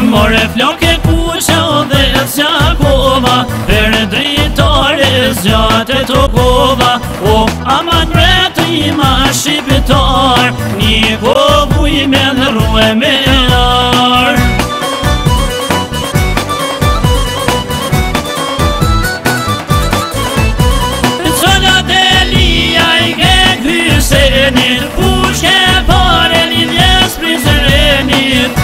More flokke kusha dhe zjakova, për dritare zjate tokova. O aman breti ma shqiptar, një kovuj me dhruë me ar. Zonat e lija I ke Hysenit, pushke pare lidhjes Prizrenit.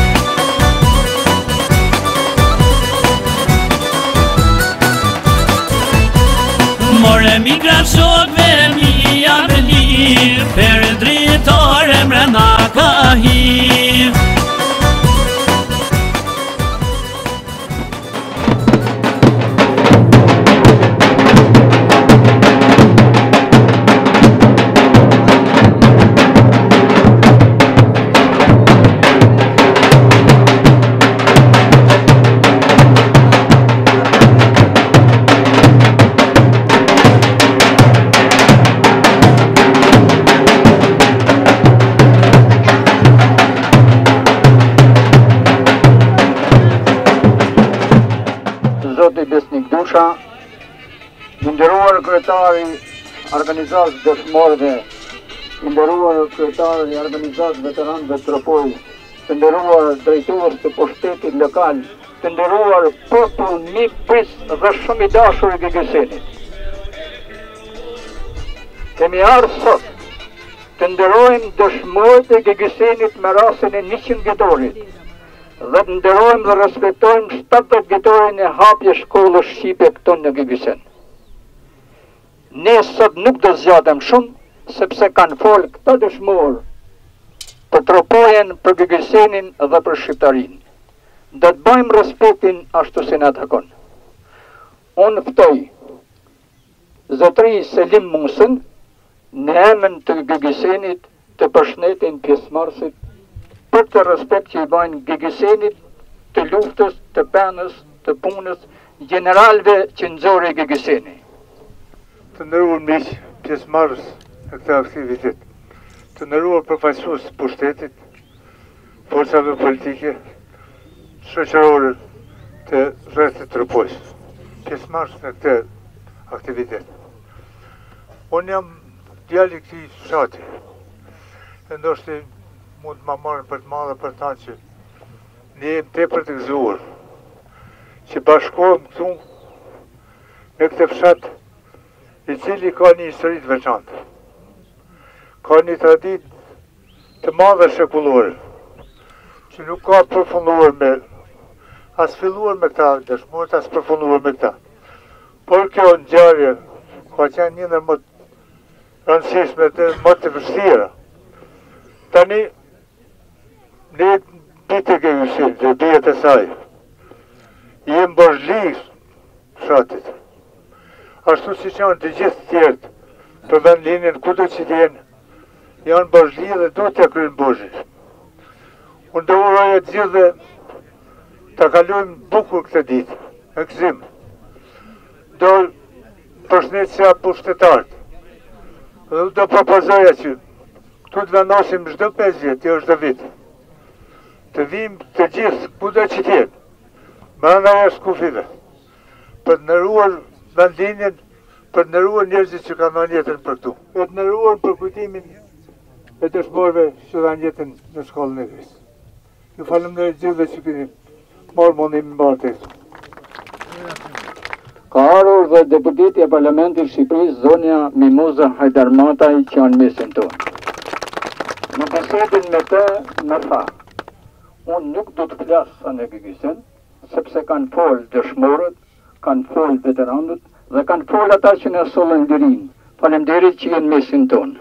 More migraciotve mi abeli, për dritare mrena ka hi. Zoti Besnik Dusha, nderuar kryetari organizatës dëshmorëve, nderuar kryetari organizatës veteranëve Tropoj, të nderuar drejtues të pushtetit lokal, të nderuar popull mik pris dhe shumë I dashur I Gegesenit. Kemi ardhur sot të nderojmë dëshmorët e Gegesenit me rastin e 100 vjetorit. Dhe të nderojmë dhe respektojmë 70 vjetorin e hapje shkollës Shqipe këto në Gegesen. Ne sot nuk do zgjatëm shumë, sepse kanë folë këta dëshmorë për Tropojen, për Gegesenin dhe për Shqiptarinë. Do të bëjmë respektin ashtu si na takon. Unë ftoj Zotëri Selim Musën në emën të Gegesenit të përshëndetin pjesëmarrësit për të respekt që I bajnë Gegesenit, të luftës, të penës, të punës, generalve që nxori Gegeseni. Të nderuar miq, pjesëmarrës në këtë aktivitet, të nderuar përfaqësues të pushtetit, forcave politike, shoqërore të rreth të Tropojës, pjesëmarrës në këtë aktivitet. Unë jam djali I këtij fshati, e ndoshta mund të ma marrën për të madhe për ta që ne jemi tepër të gëzuar që bashkohem këtu me këtë fshat I cili ka një histori të veçantë. Ka një traditë të madhe shekullore që nuk ka përfunduar me as filluar me këta dëshmorët, as përfunduar me këta. Por kjo ngjarje ka qenë një ndër më të rëndësishme dhe më të vështira. Tani ne bitë Gegesenit dhe bijat e saj, jem bashkëli fshatit. Ashtu si që janë të gjithë tjerët për vendlinjen kudo që t'jenë, janë bashkëli dhe duhet t'ja kryejnë borxhin. Unë do uroj të gjithë dhe ta kalojmë bukur këtë ditë, në gëzim. Do përshëndetja pushtetarët. Dhe do propozoja që këtu të vendosim çdo 5 vjet, jo çdo vit. Të vim të gjithë, kudo që t'jenë, brenda jashtë kufive, për të nderuar vendlinjen, për të nderuar njerëzit që kanë dhënë jetën për këtu, për të nderuar për kujtimin e dëshmorëve që dhanë jetën në shkollën e Grisë. Ju falenderoj gjithëve që keni marrë mundimin mbartë. Ka ardhur dhe deputeti e Parlamentit Shqipërisë, zonja Mimoza Hajdarmataj, që janë mesin tonë. Në bisedën me të, më tha, unë nuk do të flasë në Gegesen, sepse kanë folë dëshmorët, kanë folë veteranët, dhe kanë folë ata që në sollën lirin. Faleminderit që jenë mesin tonë.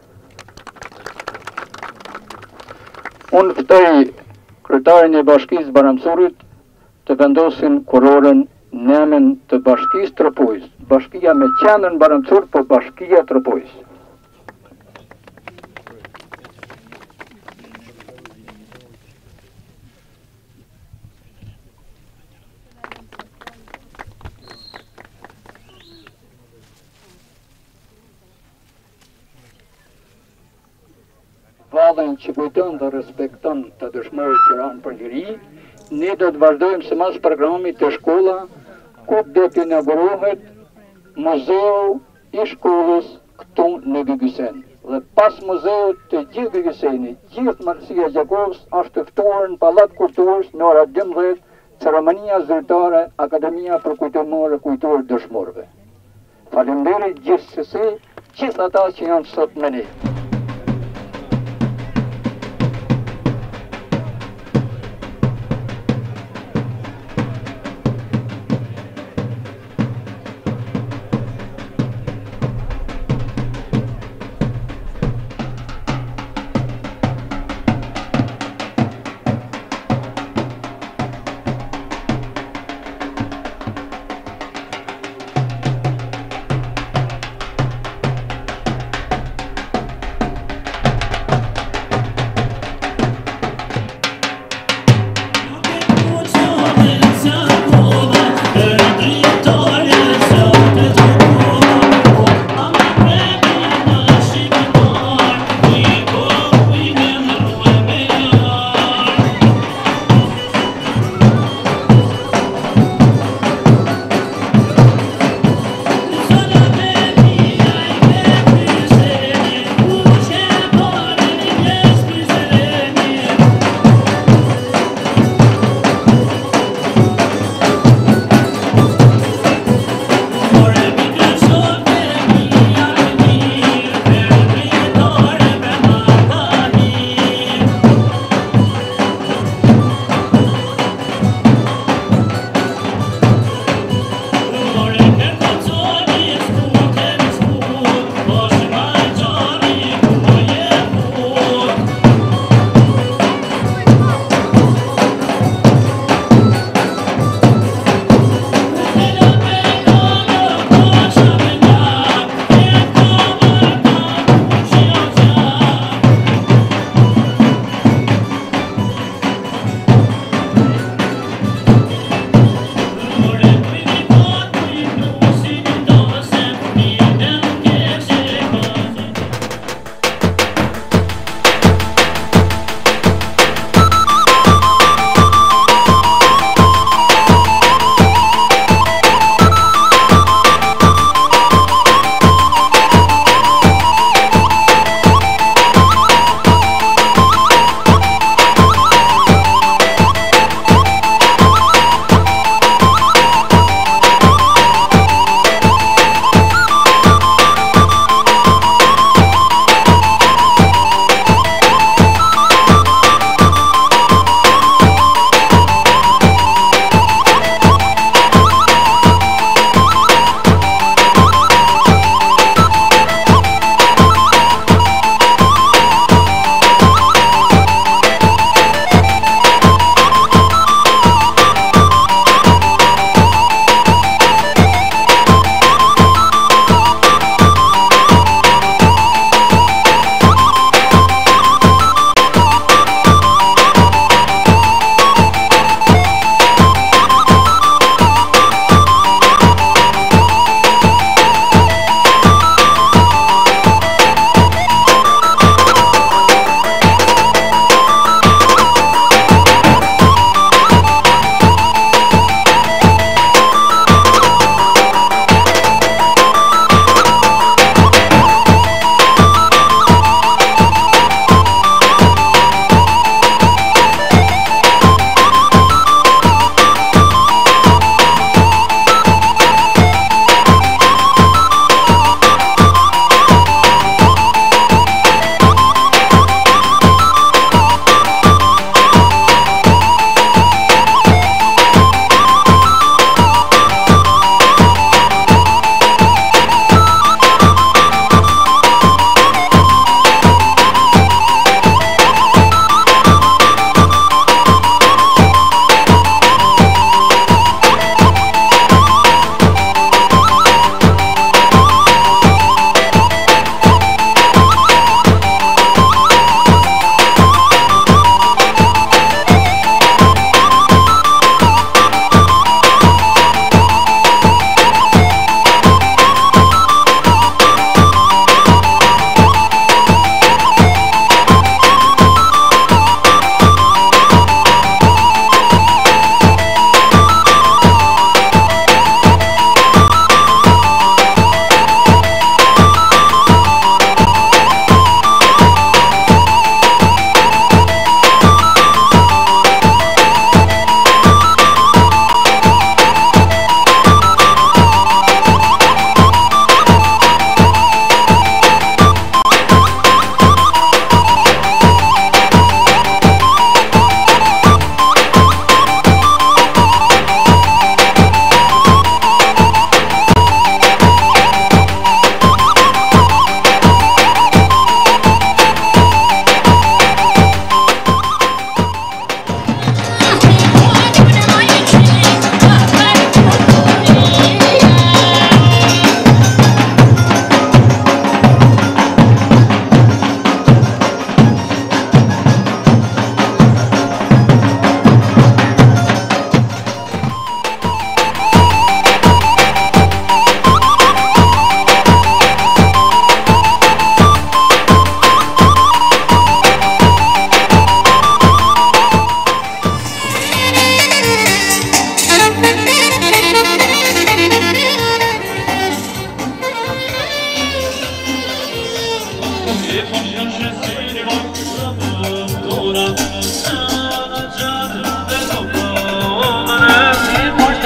Unë ftoj kryetarin e Bashkisë Baramcurit të vendosin kurorën në emën të Bashkisë Tropojës. Bashkia me qendrën Baramcur, po Bashkia Tropojës. Vallën që kujton dhe respekton të dëshmorët që ranë për liri, ne do të vazhdojmë se mas programit të shkolla, ku do të inaugurohet muzeu i shkollës këtu në Gygysen. Dhe pas muzeut të gjithë Gygysenit, gjithë Marsia Gjakovës është të ftuar në Pallat Kulturës në ora 12, ceremonia zyrtare Akademia për Kujtimore Kujtor Dëshmorëve. Faleminderit gjithsesi, gjithë ata që janë sot me ne.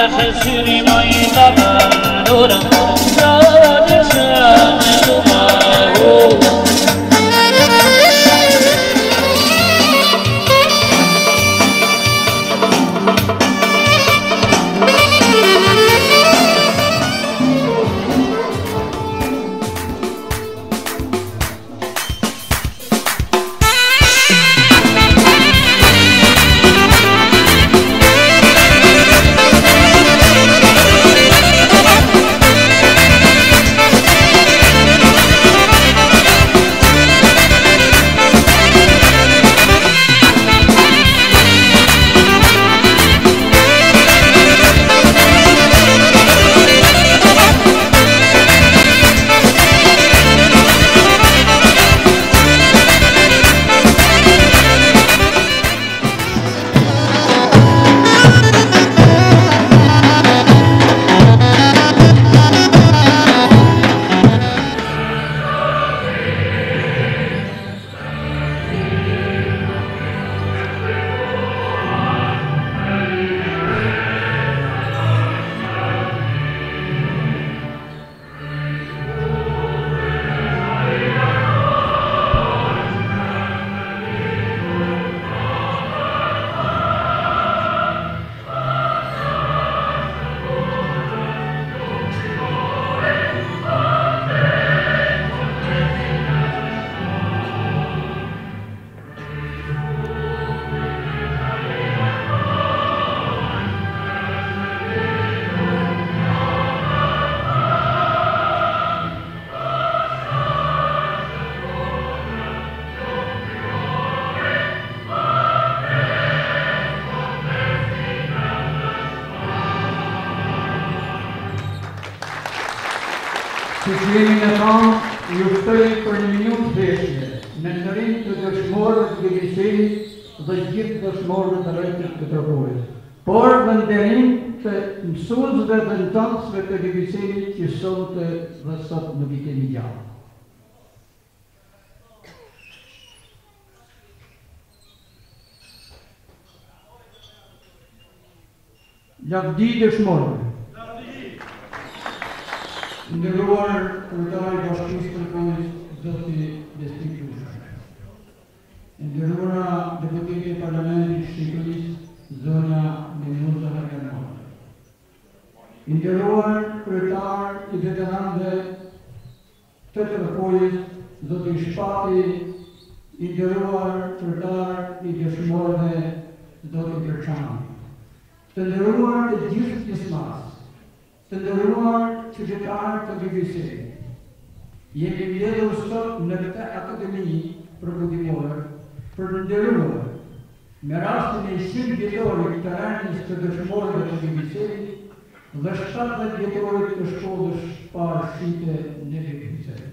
Ju ftoj për një minutë veshje, në ndërim të dëshmorët të liseut dhe gjithë dëshmorët të rrethet të troporit, por në nderim të mësuesve dhe nënësve të liseut që sonte dhe sot nuk i kemi gjallë. Lavdi dëshmorëve. Nderuar kryetar i Bashkisë së Kombit, zoti Desti Qusha. Nderuara deputete e Parlamentit të Shqipërisë, zonja Minuza Hakanova. Nderuar kryetar i veteranëve të Tërpojës, zoti Shpati, nderuar kryetar i dëshmorëve, zoti Berçani. Të nderuar të gjithë pjesëmarrësit, të nderuar qytetarë të liseut. Jemi mbledhur sot në këtë akademi përkujtimore për të nderuar me rastin e 100 vjetorit të rënies të dëshmorëve të liseut dhe 70 vjetorit të shkollës parashite në liseut.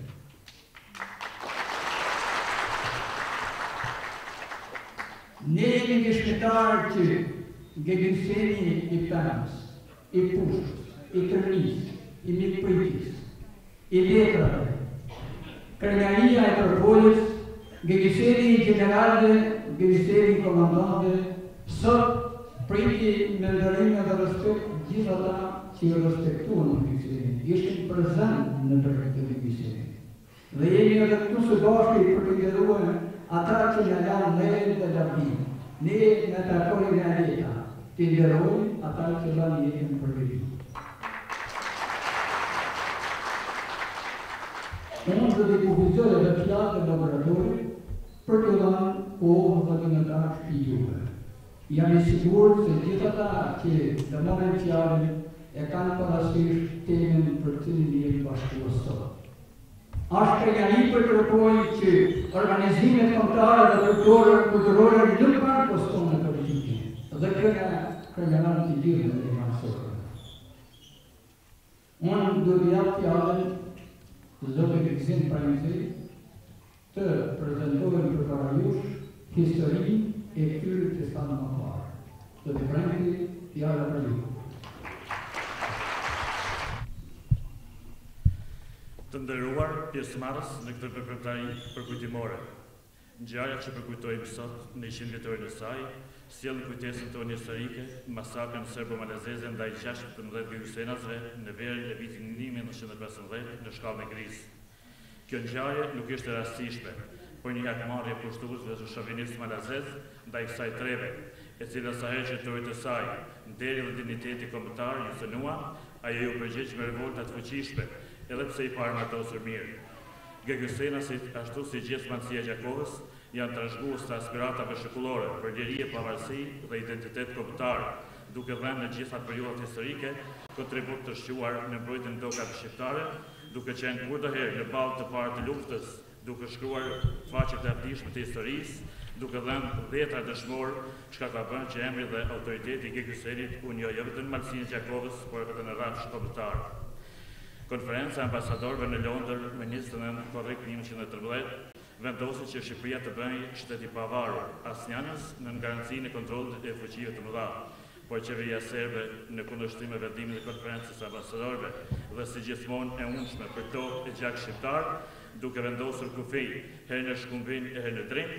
Ne jemi dëshmitar që gëgjësimi i Pemës, i Pushtës, i Tërnisë, i Mikpritjes, i Letrave, Krenaria e Tërpojës, gëgjësimi i generalëve, gëgjësimi i komandantëve, sot priti me ndërime dhe respekt gjithë ata që i respektuan gëgjësimin, ishin prezent në të gëgjësimin. Dhe jemi edhe këtu së bashku për të nderuar ata që na janë ndërë dhe lavdinë. Ne në takojmë në aleta, të nderojmë ata që lanë jetën për vërimë. Unë dhe të kufizoj edhe flatë e laboratorit për të lanë kohë vëllënëtar i juve. Jam i sigurt se gjithë ata që të marrin fjalën e kanë parasysh temën për cilën jemi bashkuar sot. Ashtë pregani për të rëpojnë që organizimet kombëtare dhe kulturore nuk kanë postone politike dhe kërënganar të gjithë në mansore. Unë do të japë fjallën zotë Gëzin Pranjëzi të prezentojnë për para jush historinë e këtyre të stanë më parë. Zotë Pranjëzi, fjallë për ju. Të nderuar pjesëmarrës në këtë përkujtimore. Ngjarja që përkujtojmë sot në 100 vjetorin e saj, sjellën kujtesën tonë historike, masakrën serbo-malazeze ndaj 16 gjusenasve në verën e vitit 1915 në shkallën e Grisë. Kjo ngjarje nuk ishte rastishme, por një hakmarrje kushtuesve të shovinistë malazez ndaj kësaj treve, e cila sa herë që torit e saj, nderi dhe digniteti kombëtar ju cënua, ajo ju përgjigj me revolta të fuqishme, edhe pse i parë martosur mirë. Gjusenasit, ashtu si gjithë Malësia e Gjakovës, janë trashëgues të aspiratave shekullore për liri, pavarësi dhe identitet kombëtar, duke dhënë në gjitha periodat historike kontribut të shquar në mbrojtjen e tokave shqiptare, duke qenë kurdoherë në balë të parë të luftës, duke shkruar faqe të ardhishme të historisë, duke dhënë dhjetra dëshmorë, çka ka bërë që emri dhe autoriteti i Gjusenit u njeh jo vetëm në Malësinë e Gjakovës, por edhe në rrafsh kombëtar. Konferenca e ambasadorëve në Londër me 29 korrik 1913 vendosi që Shqipëria të bëhej shtet i pavarur, asnjënës në garancinë e kontrollit e fuqive të mëdha, por qeveria serbe në kundërshtim me vendimin e konferencës së ambasadorëve dhe si gjithmonë e undshme për tokë e gjak shqiptar, duke vendosur kufi herë në Shkumbin e herë në Drim,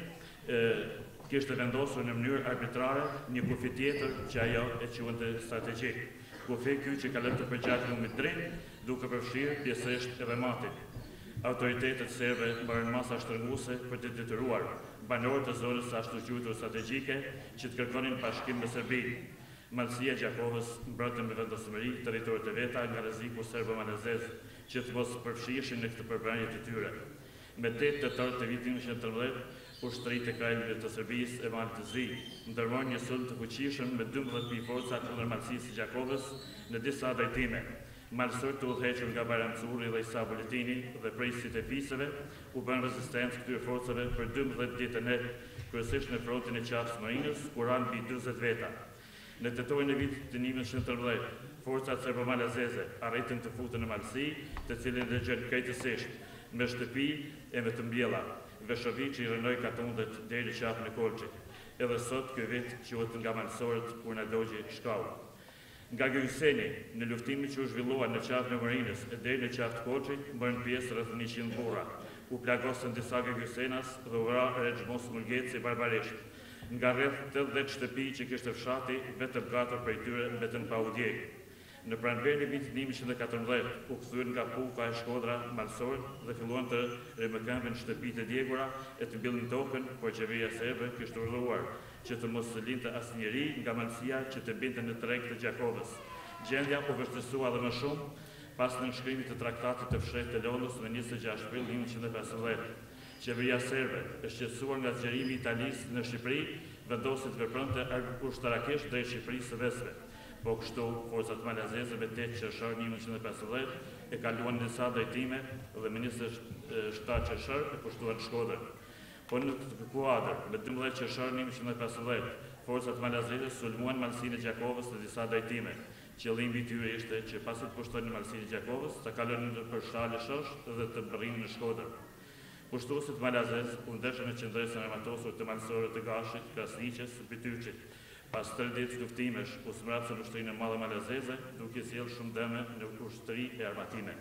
kishte vendosur në mënyrë arbitrare një kufi tjetër që ajo e quante strategjik. Kufi ky që ka lënë të përgjatë lumit Drim, duke përfshirë pjesërisht edhe Matin. Autoritetet serbe mbërën masa shtrënguese për të detyruar banorët të zonës së ashtu quajtur strategjike që të kërkonin bashkim me Serbinë. Malësia e Gjakovës mbrojtën me vendosmëri territoret e veta nga rreziku serbo-malazez që të mos përfshihen në këtë përbërje të tyre. Me 8 tetor të vitit 1913, ushtëritë e krajeve të Serbisë e Malit të Zi ndërmorën një sulm të fuqishëm me 12.000 forca kundër Malësisë së Gjakovës në disa drejtime. Malësor të udhëhequr nga Bajram Curri dhe Isa Buletini dhe prejësit e fisëve u bën rezistencë këtyre forcave për 12 ditë net, kryesisht në frontin e qafës Marinës, ku ranë mbi 40 veta. Në tetorin e vitit të 1913, forcat serbo-malazeze arritën të futen në Malësi, të cilin dëgjën krejtësisht me shtëpi e me të mbjella, veshovi që i rënoi katundet deri në qafën e Kolçit. Edhe sot ky vit quhet nga malësorët kur na dogji shkau. Nga Gjyseni, në luftimin që u zhvillua në qafën e Marinës e deri në qafën e Kolçit, mbërën pjesë rreth 100 burra. U plagosën disa Gjysenas dhe u vra Rexhmos Mulgeci barbarisht. Nga rreth 80 shtëpi që kishte fshati, vetëm 4 prej tyre mbetën pa u djegë. Në pranverën e vitit 1914 u kthyen nga Puka e Shkodra malësorët dhe filluan të rimëkëmbin shtëpitë e djegura e të mbyllin tokën, por qeveria serbe kishte urdhëruar që të mos linte asnjëri nga Malësia që të binte në treg të Gjakovës. Gjendja u vështirësua edhe më shumë pas nënshkrimit të traktatit të fshehtë të Londrës në 26 prill 1915. Qeveria serbe, e shqetësuar nga zgjerimi i Italisë në Shqipëri, vendosi të vepronte ushtarakisht drejt Shqipërisë së Veriut. Po kështu, forcat malazeze me 8 qershor 1915 e kaluan në disa drejtime dhe ministri 7 qershor e pushtuan në Shkodër. Po në këtë kuadër, me 12 qershor 1915, forcat malazeze sulmuan Malësinë e Gjakovës në disa drejtime. Qëllimi i tyre ishte që pasi të pushtonin Malësinë e Gjakovës, të kalonin nëpër shalë shosh dhe të mbërrinin në Shkodër. Pushtuesit malazez u ndeshën në qendresën armatosur të malësorëve të Gashit, Krasniqes, Bityçit. Pas 3 ditë luftimesh, u smrapsën ushtërinë e madhe malazeze, duke sjellë shumë dëme në ushtëri e armatime.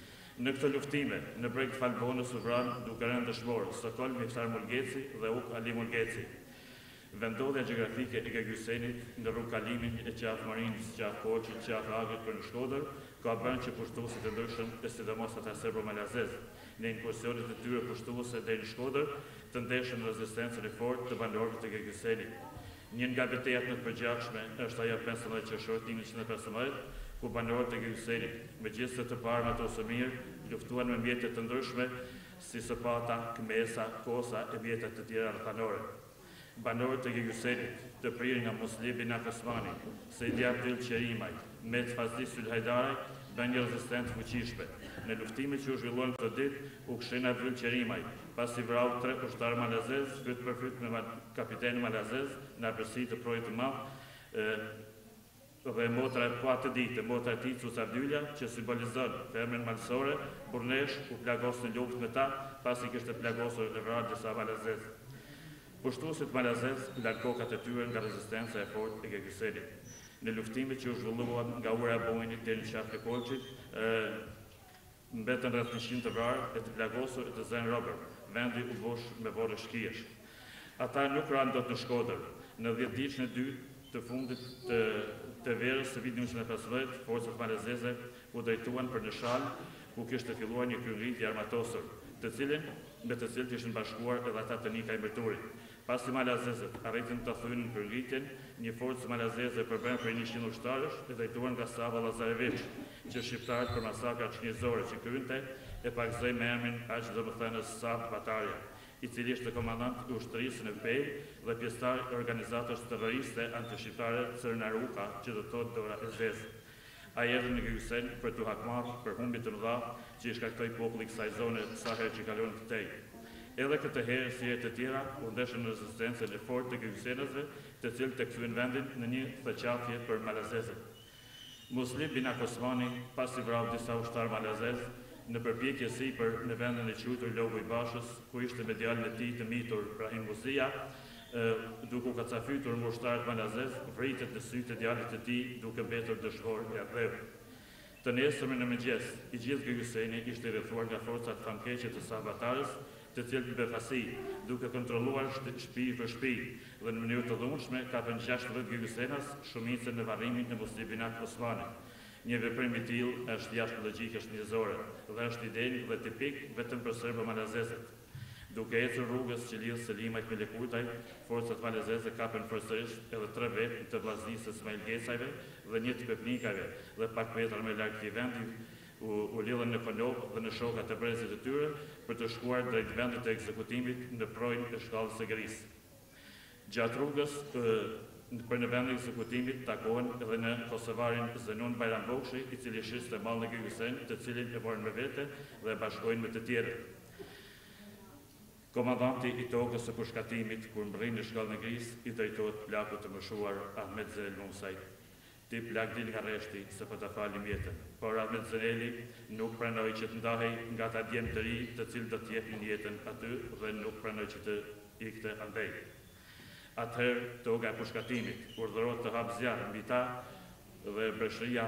Në këtë luftime, në breg të Falbonës u vranë duke rënë dëshmorë Stokholm Miftar Mulgeci dhe Uk Ali Mulgeci. Vendodhja gjeografike e Gjysenit në rrugë kalimin e qafë Marinës, qafë Kolçit, qafë Agrit për në Shkodër, ka bërë që pushtuesit e ndryshëm e sidomos ata serbo-malazez në inkursionet e tyre pushtuese deri në Shkodër të ndeshën rezistencën e fortë të banorëve të Gjysenit. Një nga betejat më të përgjithshme është ajo 15 qershor 1915, ku banorët e Gjysenit, megjithëse të parë ato së mirë, luftuan me mjete të ndryshme si sopata, këmesa, kosa e mjete të tjera rrethanore. Banorët e Gjysenit, të prirë nga Muslibi Nakosmani, Sejdi Abdil Qerimaj, Met Fazli Sulhajdaraj, bën një rezistencë fuqishme. Në luftimet që u zhvilluan këtë ditë, u këshin Abdil Qerimaj, pasi vrau 3 ushtarë malazez, fyt për fyt me kapitenin malazez, në afërsi të projit të madh, dhe motra e atë ditë, motra e tij Cuca Abdylja, që simbolizon femrën malësore, Burnesh u plagos në luftë me ta, pasi kishte plagosur e vrarë disa malazez. Pushtuesit malazez larg kokat e tyre nga rezistenca e fortë e Gjysenit. Në luftimet që u zhvilluan nga ura e Bojnit deri në qafën e Kolçit, mbetën rreth 100 të vrarë e të plagosur e të zënë robër, vendi u bosh me vorë shkijesh. Ata nuk ranë do të në Shkodër. Në 10 ditën e dytë të fundit të verës së vitit 1915, forcat malezeze u drejtuan për në Shalë, ku kishte filluar një kryengritje armatosur, me të cilët ishin bashkuar edhe ata të Nikaj Mërturit. Pasi malazezët arritën të thyen në kryengritjen, një forcë malazeze përbën prej 100 ushtarësh e drejtuar nga Sava Lazarević, që shqiptarët për masakrat njerëzore që krynte e pakzoi me emrin aq domethënës Sav Batarja, i cili ishte komandant i ushtrisë në Pej dhe pjesëtar i organizatës terroriste antishqiptare Crnaruka, që do thotë Dora Ezez. Ai erdhi në Gysen për t'u hakmarrë për humbjet të mëdha që i shkaktoi populli kësaj zone sa herë që kalon këtej. Edhe këtë herë, si herë të tjera, u ndeshën rezistencën e fortë të gysenësve, të cilët e kthyen vendin në një thëqatje për malazezët. Muslim bin Akosmani, pasi vrau disa ushtar malazez, në përpjekje sipër në vendin e quajtur Logu i Bashës, ku ishte me djalin e tij të mitur Brahim Buzia, duke u kacafytur në ushtarët malazez, vritet në sytë e djalit të tij duke mbetur dëshmor i atëherë. Të nesërmen në mëngjes, i gjithë Gjyseni ishte rrethuar nga forcat famkeqe të Sabatarës, të cilët befasi, duke kontrolluar shtëpi për shtëpi dhe në mënyrë të dhunshme kapën 16 Gjysenas shumicën në varrimin në Muslimin Osmani. Një veprim i tillë është jashtë logjikës njerëzore dhe është i denjë dhe tipik vetëm për serbo-malazezët. Duke ecur rrugës që lidh Selimajt me Lekujtaj, forcat malazeze kapën përsërisht edhe 3 vetë të vllaznisë së Ismail Gecajve dhe një të Pepnikajve dhe pak metra më larg këtij vendi u lidhen në Konop dhe në shokat e brezit të tyre për të shkuar drejt vendit të ekzekutimit në projnë e shkallës së Grisë. Gjatë rrugës për në vendin e ekzekutimit takohen edhe në kosovarin Zenon Bajrambokshi, i cili shiste mall në Gysen, të cilin e morën me vete dhe e bashkojnë me të tjerët. Komandanti i tokës së përshkatimit, kur mbërrin në shkallën e Grisë, i drejtohet plakut të mëshuar Ahmet Zenel Musaj. Ti plak dil nga rreshti se po ta falim jetën, por Ahmet Zeneli nuk pranoi që të ndahej nga ata djemë të ri, të cilët do të jepnin jetën aty dhe nuk pranoi që të ikte andej. Atëherë, toga e përshkatimit urdhërohet të hapë zjarr mbi ta dhe breshëria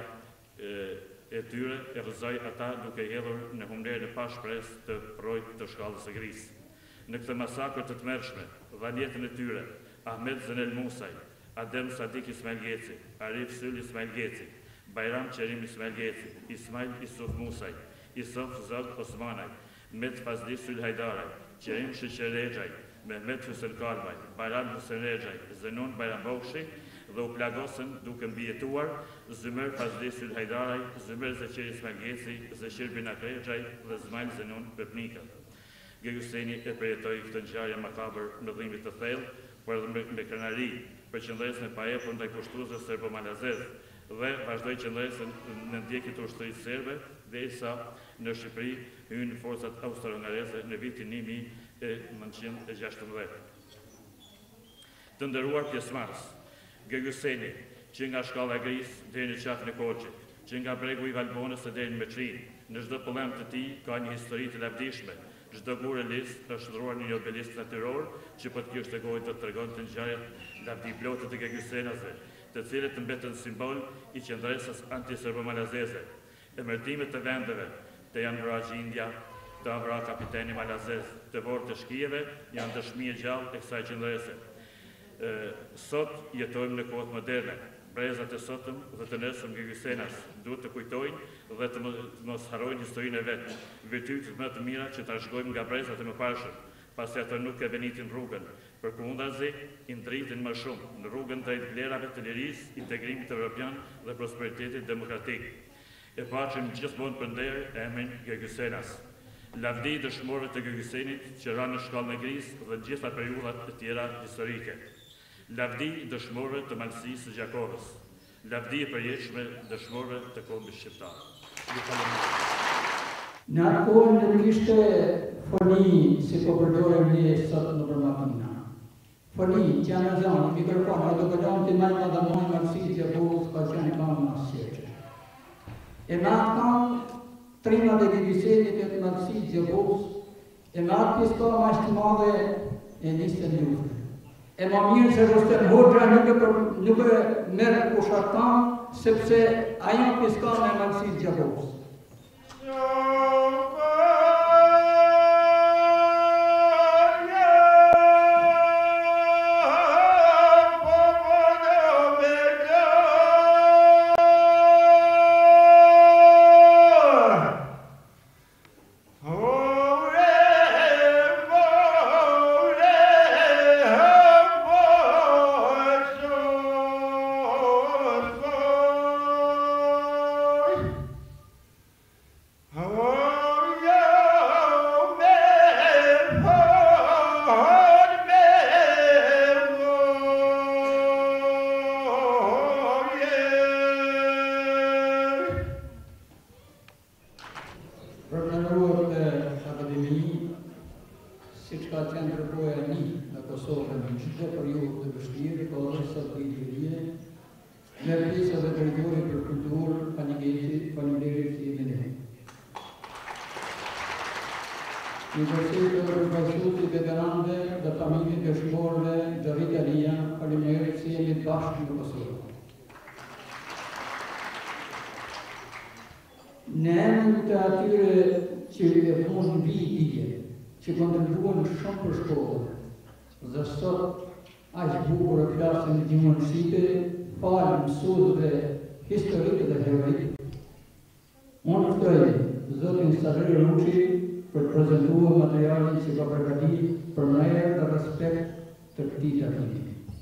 e tyre e rrëzoi ata duke hedhur në humler e pa shpresë të projt të shkallës së Grisë. Në këtë masakër të tmerrshme, dhan jetën e tyre Ahmet Zenel Musaj, Adem Sadik Ismail Geci, Arif Syl Ismail Geci, Bajram Qerim Ismail Geci, Ismail Isuf Musaj, Isuf Zog Osmanaj, Met Fazli Syl Hajdaraj, Qerim Sheqer Rexhaj, Mehmet Hussein Kalvaj, Bajram Hussein Rexhaj, Zenon Bajrambokshi dhe u plagosën duke mbijetuar Zymer Fazli Syl Hajdaraj, Zymer Zeqer Ismail Geci, Zeqer bin Akrexhaj dhe Zmail Zenon Pepnika. Gjyseni e përjetoi këtë ngjarje makabër në dhimbje të thellë, por edhe me krenari për qendresën e paepur ndaj kushtuesve serbo-malazez dhe vazhdoi qendresën në ndjekje të ushtrisë serbe derisa në Shqipëri hyn forcat austro-hungareze në vitin 1916. Të nderuar pjesëmarrës, Gjyseni, që nga shkalla e Grisë deri në qafën e Korçit, që nga bregu i Valbonës deri në Meçrin, në çdo pëllem të tij ka një histori të lavdishme. Çdo gur e list është dhruar një obelisk natyror që po të kishte gojë të tregonte ngjarjet lavdi plotë të Gjusenasve, të cilët mbetën simbol i qendresës anti-serbo-malazeze. Emërtimet të vendeve të janë vrarë Gjindja, të vrarë kapiteni malazez, të vorë të shkijeve janë dëshmi e gjallë e kësaj qendrese. Sot jetojmë në kohët moderne. Brezat e sotëm dhe të nesëm Gjusenas duhet të kujtojnë dhe të mos harrojnë historinë e vetë, virtytet më të mira që trashëgojmë nga brezat e mëparshëm, pasi ato nuk e venitin rrugën, përkundazi i ndritin më shumë në rrugën drejt vlerave të lirisë, integrimit evropian dhe prosperitetit demokratik. E paqim gjithmonë për nder emrin Gjusenas. Lavdi dëshmorëve të Gjusenit që ranë në shkallën e Grisë dhe gjitha periudhat e tjera historike. Lavdi dëshmorëve të malësisë së Gjakovës. Lavdi e përjetshme dëshmorëve të kombit shqiptar. Në atë kohë nuk ishte foni si po përdorim ne sot në makina. Foni, gjanazan, mikrofon, autokolon të majma dhe mojnë malësisë Gjakovës ka qenë kam masjeqe. E me atë kam trima dhe Gjusenit e të malësisë Gjakovës, e me atë pisko ma ishtë madhe e nisë në luftë. E më mirë se Rostem Hoxha nuk e merë kushartan, sepse ajo piska me malësisë Gjakovës. dhe drejtori për kulturë, faleminderit si jeni ne. Një vërsi të përfaqësuesit veteranëve dhe familjet dëshmorëve nga Italia, faleminderit si jeni bashkë në Kosovë. Në emër të atyre që e thonë vijë, që kontribuan shumë për shkollën, dhe sot aq bukur e flasin në gjuhën shqipe, falë mësuesve historikë dhe heroikë. Unë ftoj Zotin Sadri Ruçi për të prezentuar materialin që ka përgatitur për merë dhe respekt të këtij takimi.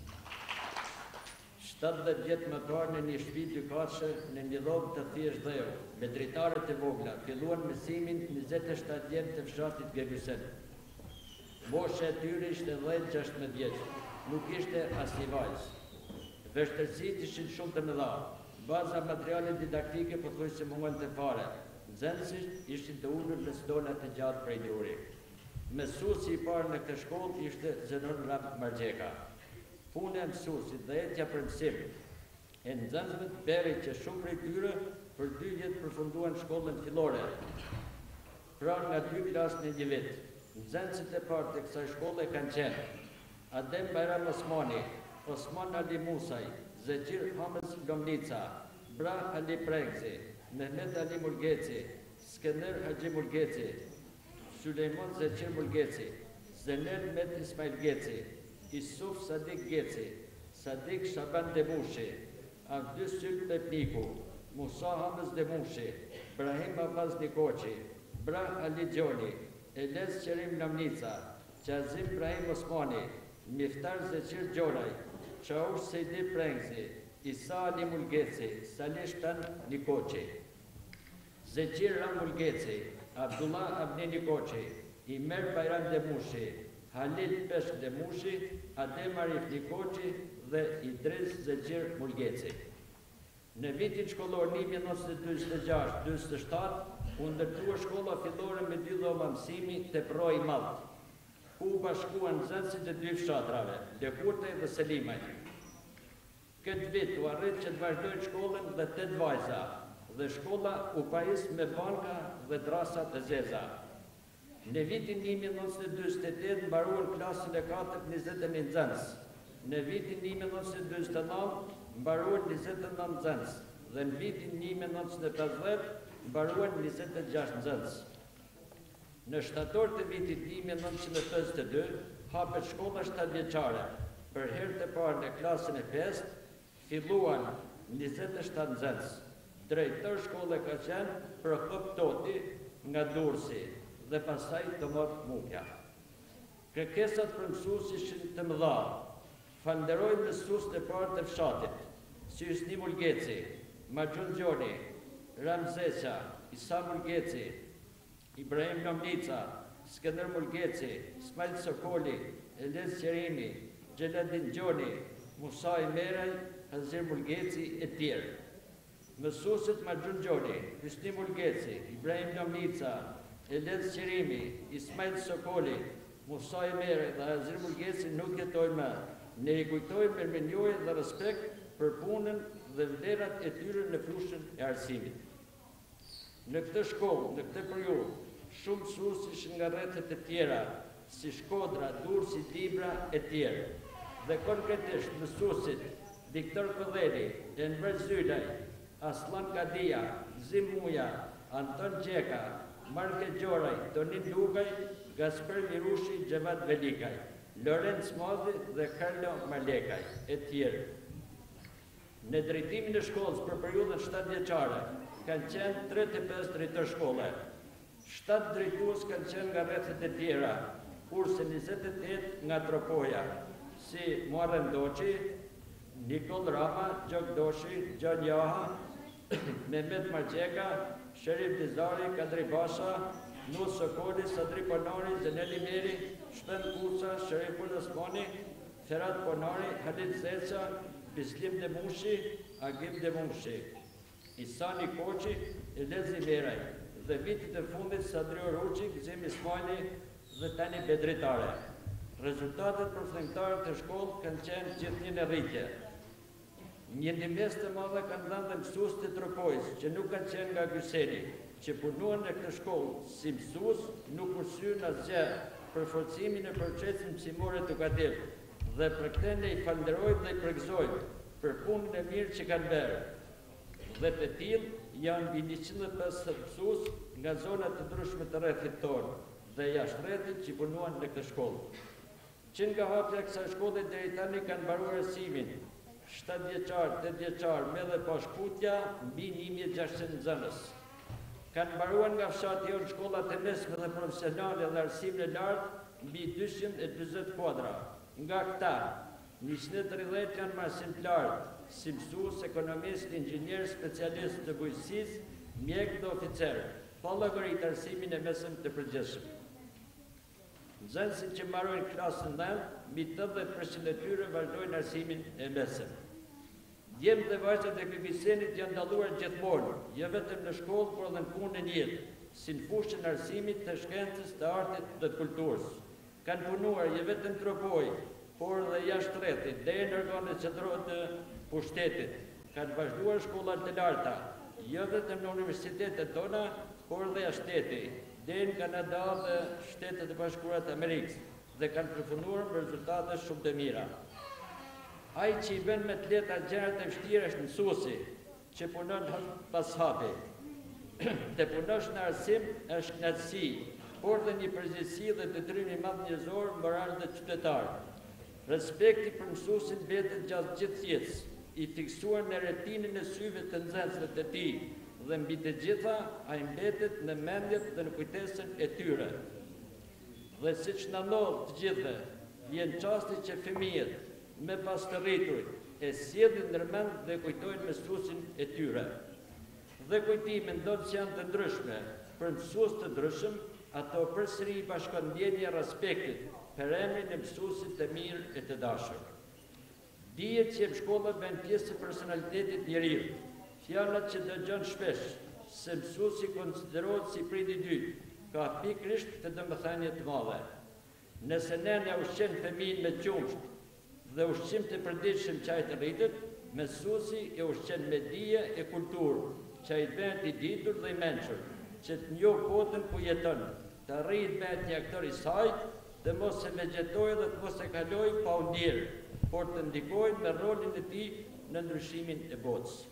70 vjetë më parë në një shtëpi gjykatëshe në një dhomë të thjeshtë dheu, me dritarët e vogla, filluan mësimin 27 vjetë të fshatit Gegusen. Mosha e tyre ishte 10-16 vjeç, nuk ishte as një vajzë. Vështërsitë ishin shumë të mëdha, baza materiale didaktike pothuajse mungon të fare. Nxënësit ishin të ulur në stola të gjatë prej druri. Mësuesi i parë në këtë shkollë ishte Zenon Ram Margjeka. Puna e mësuesit dhe etja për mësim e nxënësve të beri që shumë prej tyre për 2 vjet përfunduan shkollën fillore. Pra nga 2 klasë në 1 vit. Nxënësit e parë të kësaj shkolle kanë qenë Adem Bayram Osmani, Osman Ali Musaj, Zeqir Hamës Lomnica, Brah Ali Prengzi, Mehmet Ali Mulgeci, Skender Haji Mulgeci, Sulejman Zeqir Mulgeci, Zener Met Ismail Geci, Isuf Sadik Geci, Sadik Shaban Demushi, Avdus Syk Pepniku, Musa Hamës Demushi, Brahim Abbas Nikoqi, Brah Ali Gjoni, Eles Qerim Lomnica, Qazim Brahim Osmani, Miftar Zeqir Gjoraj, Qaush Sejdi Prengzi, Isa Ali Mulgeci, Salih Shtan Nikoqi, Zeqir Ram Mulgeci, Abdullah Abni Nikoqi, Imer Bayram Demushi, Halil Peshk Demushi, Adem Arif Nikoqi dhe Idris Zeqir Mulgeci. Në vitin shkollor 1926-27, u ndërtua shkolla fillore me 2 dhoma mësimi të Proi Mallë, ku bashkuan nxënësit e 2 fshatrave, Lekurte dhe Selimaj. Këtë vit u arrit që të vazhdojnë shkollën dhe 8 vajza, dhe shkolla u pajis me banka dhe drasa të zeza. Në vitin 1928 mbaruan klasën e 4 21 nxënës. Në vitin 1929 mbaruan 29 nxënës dhe në vitin 1950 mbaruan 26 nxënës. Në shtator të vitit 1952 hapet shkolla 7 vjeçare. Për herë të parë në klasën e 5 filluan 27 nxënës. Drejtor shkolle ka qenë Prokop Toti nga Durrësi dhe pastaj Tomor Mukja. Kërkesat për mësues ishin të mëdha. Falenderojmë mësuesit e parë të fshatit, si Hysni Mulgeci, Maxhun Gjoni, Ramzeqa, Isa Mulgeci, Ibrahim Lomnica, Skender Mulgeci, Ismail Sokoli, Eles Qerimi, Gjeladin Gjoni, Musa Imeraj, Hazir Mulgeci e tjerë. Mësuesit Maxhun Gjoni, Hysni Mulgeci, Ibrahim Lomnica, Eles Qerimi, Ismail Sokoli, Musa Imeraj dhe Hazir Mulgeci nuk jetojnë më. Ne I kujtojmë me mirënjohje dhe respekt për punën dhe vlerat e tyre në fushën e arsimit. Në këtë shkollë, në këtë periudhë, shumë mësues ishin nga rrethet e tjera, si Shkodra, Durrësi, Dibra e tjerë. Dhe konkretisht mësuesit Viktor Kodheli, Enver Zylaj, Aslan Kadia, Zim Muja, Anton Gjeka, Marke Gjoraj, Tonin Lugaj, Gasper Mirushi, Gjevat Velikaj, Lorenz Madhi dhe Karlo Malekaj e tjerë. Në drejtimin e shkollës për periudhën 7 vjeçare kanë qenë 35 drejtor shkolle. 7 drejtues kanë qenë nga rrethet e tjera, kurse 28 nga Tropoja, si Muharrem Doçi, Nikol Rama, Gjok Doshi, Gjan Jaha, Mehmet Margjeka, Sherif Dizari, Kadri Basha, Nus Sokoli, Sadri Ponari, Zeneli Meri, Shpen Kusa, Sheriful Osmani, Ferhat Ponari, Halil Zeca, Bislim Demushi, Agim Demushi, Isa Nikoqi, Elezi Meraj, dhe vitit e fundit Sadri Oruqi, Gzim Ismaili dhe tani Bedritare. Rezultatet përfundimtare të shkollës kanë qenë gjithnjë në rritje. Një limes të madhe kanë dhënë dhe mësues të Tropojës, që nuk kanë qenë nga Gyseni, që punuan në këtë shkollë si mësues, nuk ursyen asgjë për forcimin e procesit mësimor edukativ, dhe për këtë ne i falenderojmë dhe i përgëzojmë për punën e mirë që kanë bërë. Dhe të tillë janë mbi 150 mësues nga zonat të ndryshme të rrethit tonë dhe jashtë rrethit që punuan në këtë shkollë. Që nga hapja e kësaj shkolle deri tani kanë mbaruar arsimin 7 vjeçar, 8 vjeçar, me dhe pashkutja mbi 1600 nxënës. Kanë mbaruar nga fshati jonë shkollat e mesme dhe profesionale dhe arsimin e lartë mbi 240 kuadra. Nga këta, 130 janë me arsim të lartë, si mësues, ekonomist, inxhinier, specialist të bujqësisë, mjek dhe oficer, pa llogarit arsimin e mesëm të përgjithshëm. Nxënësit që mbarojnë klasën 9, mbi 80% e tyre vazhdojnë arsimin e mesëm. Djemt dhe vajzat e Gjusenit janë dalluar gjithmonë, jo vetëm në shkollë, por edhe në punën e jetë, si në fushën e arsimit, të shkencës, të artit dhe të kulturës. Kanë punuar jo vetëm në Tropojë, por edhe jashtë rrethit, deri në organet qendrore të pushtetit. Kanë vazhduar shkollat të larta, jo vetëm në universitetet tona, por edhe jashtë shtetit, deri në Kanada dhe Shtetet e Bashkuara të Amerikës, dhe kanë përfunduar me rezultate shumë të mira. Ai që i bën me të lehta gjërat e vështira është mësuesi, që punon pas hapi. Të punosh në arsim është kënaqësi, por dhe një përgjegjësi dhe detyrimi i madh njerëzor, moral dhe qytetar. Respekti për mësuesin mbetet gjatë gjithë jetës, i fiksuar në retinën e syve të nxënësve të tij, dhe mbi të gjitha ai mbetet në mendjet dhe në kujtesën e tyre. Dhe siç na ndodh të gjithëve, vjen çasti që fëmijët me pas të rriturit e sjellin ndërmend dhe kujtojnë mësuesin e tyre. Dhe kujtime ndonë që janë të ndryshme, për mësues të ndryshëm, ato përsëri i bashkon ndjenja respektit për emrin e mësuesit të mirë e të dashur. Dihet që shkolla bën pjesë të personalitetit njeriu. Fjallat që dëgjon shpesh se mësuesi konsiderohet si prindi i dytë, ka pikërisht të domethënie të madhe. Nëse nëna ushqen fëmijën me qumsht dhe ushqim të përditshëm që ai të rritet, mësuesi e ushqen me dije e kulturë, që ai bëhet i ditur dhe i mençur, që të njohë botën ku jeton, të arrijë të bëhet një aktor i saj, të mos e vegjetojë dhe të mos e kalojë pa u ndjerë, por të ndikojë me rolin e tij në ndryshimin e botës.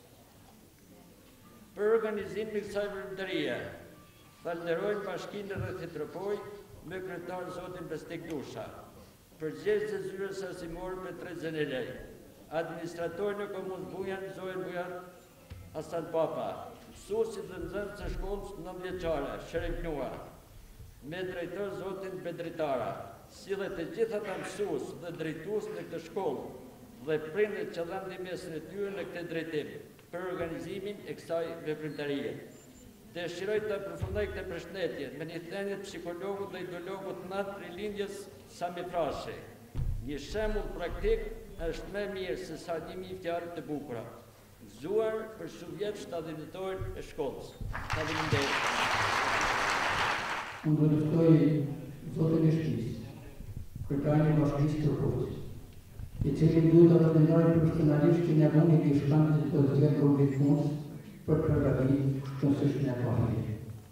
Për organizimin e kësaj vërtetërie, falenderojmë Bashkinë e Rrethit Tropoj me kryetar zotin Bestek Dusha, përgjegjës së zyrës arsimore Petre Zenelej, administratorin e komunës Bujan, Zoën Bujan Hasan Papa, mësuesit dhe nxënësit të shkollës 9 vjeçare, Sherif Nua, me drejtor zotin Bedritara, si dhe të gjitha ata mësues dhe drejtues në këtë shkollë dhe prindërit që dhanë ndihmën e tyre në këtë drejtim për organizimin e kësaj veprimtarie. Dëshiroj të përfundoj këtë përshëndetje me një thënie të psikologut dhe ideologut natë rilindjes Sami Frashi. Një shembull praktik është më mirë se sa 1000 fjalë të bukura. Gëzuar për shumë vjet shtatë-vjetorin e shkollës. Faleminderit. Unë do të ftoj zotin e shtëpisë, kryetarin e Bashkisë së Tropojës, i cili duhet të ndërmarrë profesionalisht që ne vëni të shkancë të zgjedhur konkret punës për përgatitur konseshën e familjes.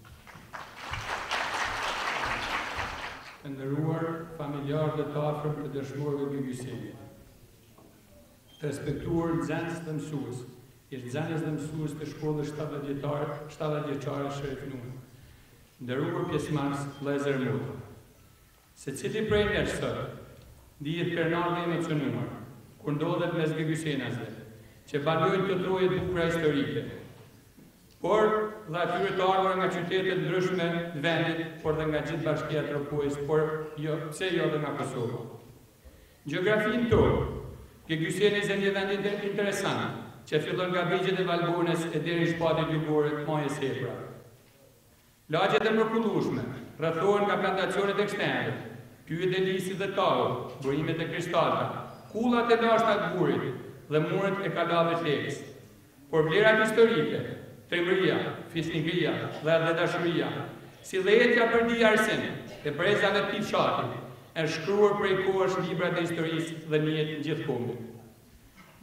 Të nderuar familjarë dhe të afërm të dëshmorëve të Gjusenit. Të respektuar nxënës dhe mësues, ish nxënës dhe mësues të shkollës 7 vjeçare Sherif Nua. Nderuar pjesëmarrës vëllezër motra. Secili prej nesh sot dihet krenar dhe emocionuar kur ndodhet mes Gjusenasve, që banojnë të trojet bukura historike, por dhe atyre të ardhur nga qytetet ndryshme të vendit, por dhe nga gjithë bashkia e Tropojës, por pse jo dhe nga Kosova. Gjeografinë tonë, Gjuseni është një vend interesant, që fillon nga brigjet e Valbonës e deri në shpatit jugore të majës Hepra. Lagjet e mrekullueshme rrethohen nga plantacionet eksterne, pyjet e lisit dhe tallë, burimet e kristalta, kullat e dashta të burit dhe muret e kalave të lekës. Por vlerat historike, trimëria, fisnikëria dhe edhe dashuria, si dhe jetja për di arsim e brezave të fshatit, është shkruar prej kohësh librat e historisë dhe njët gjithkombit.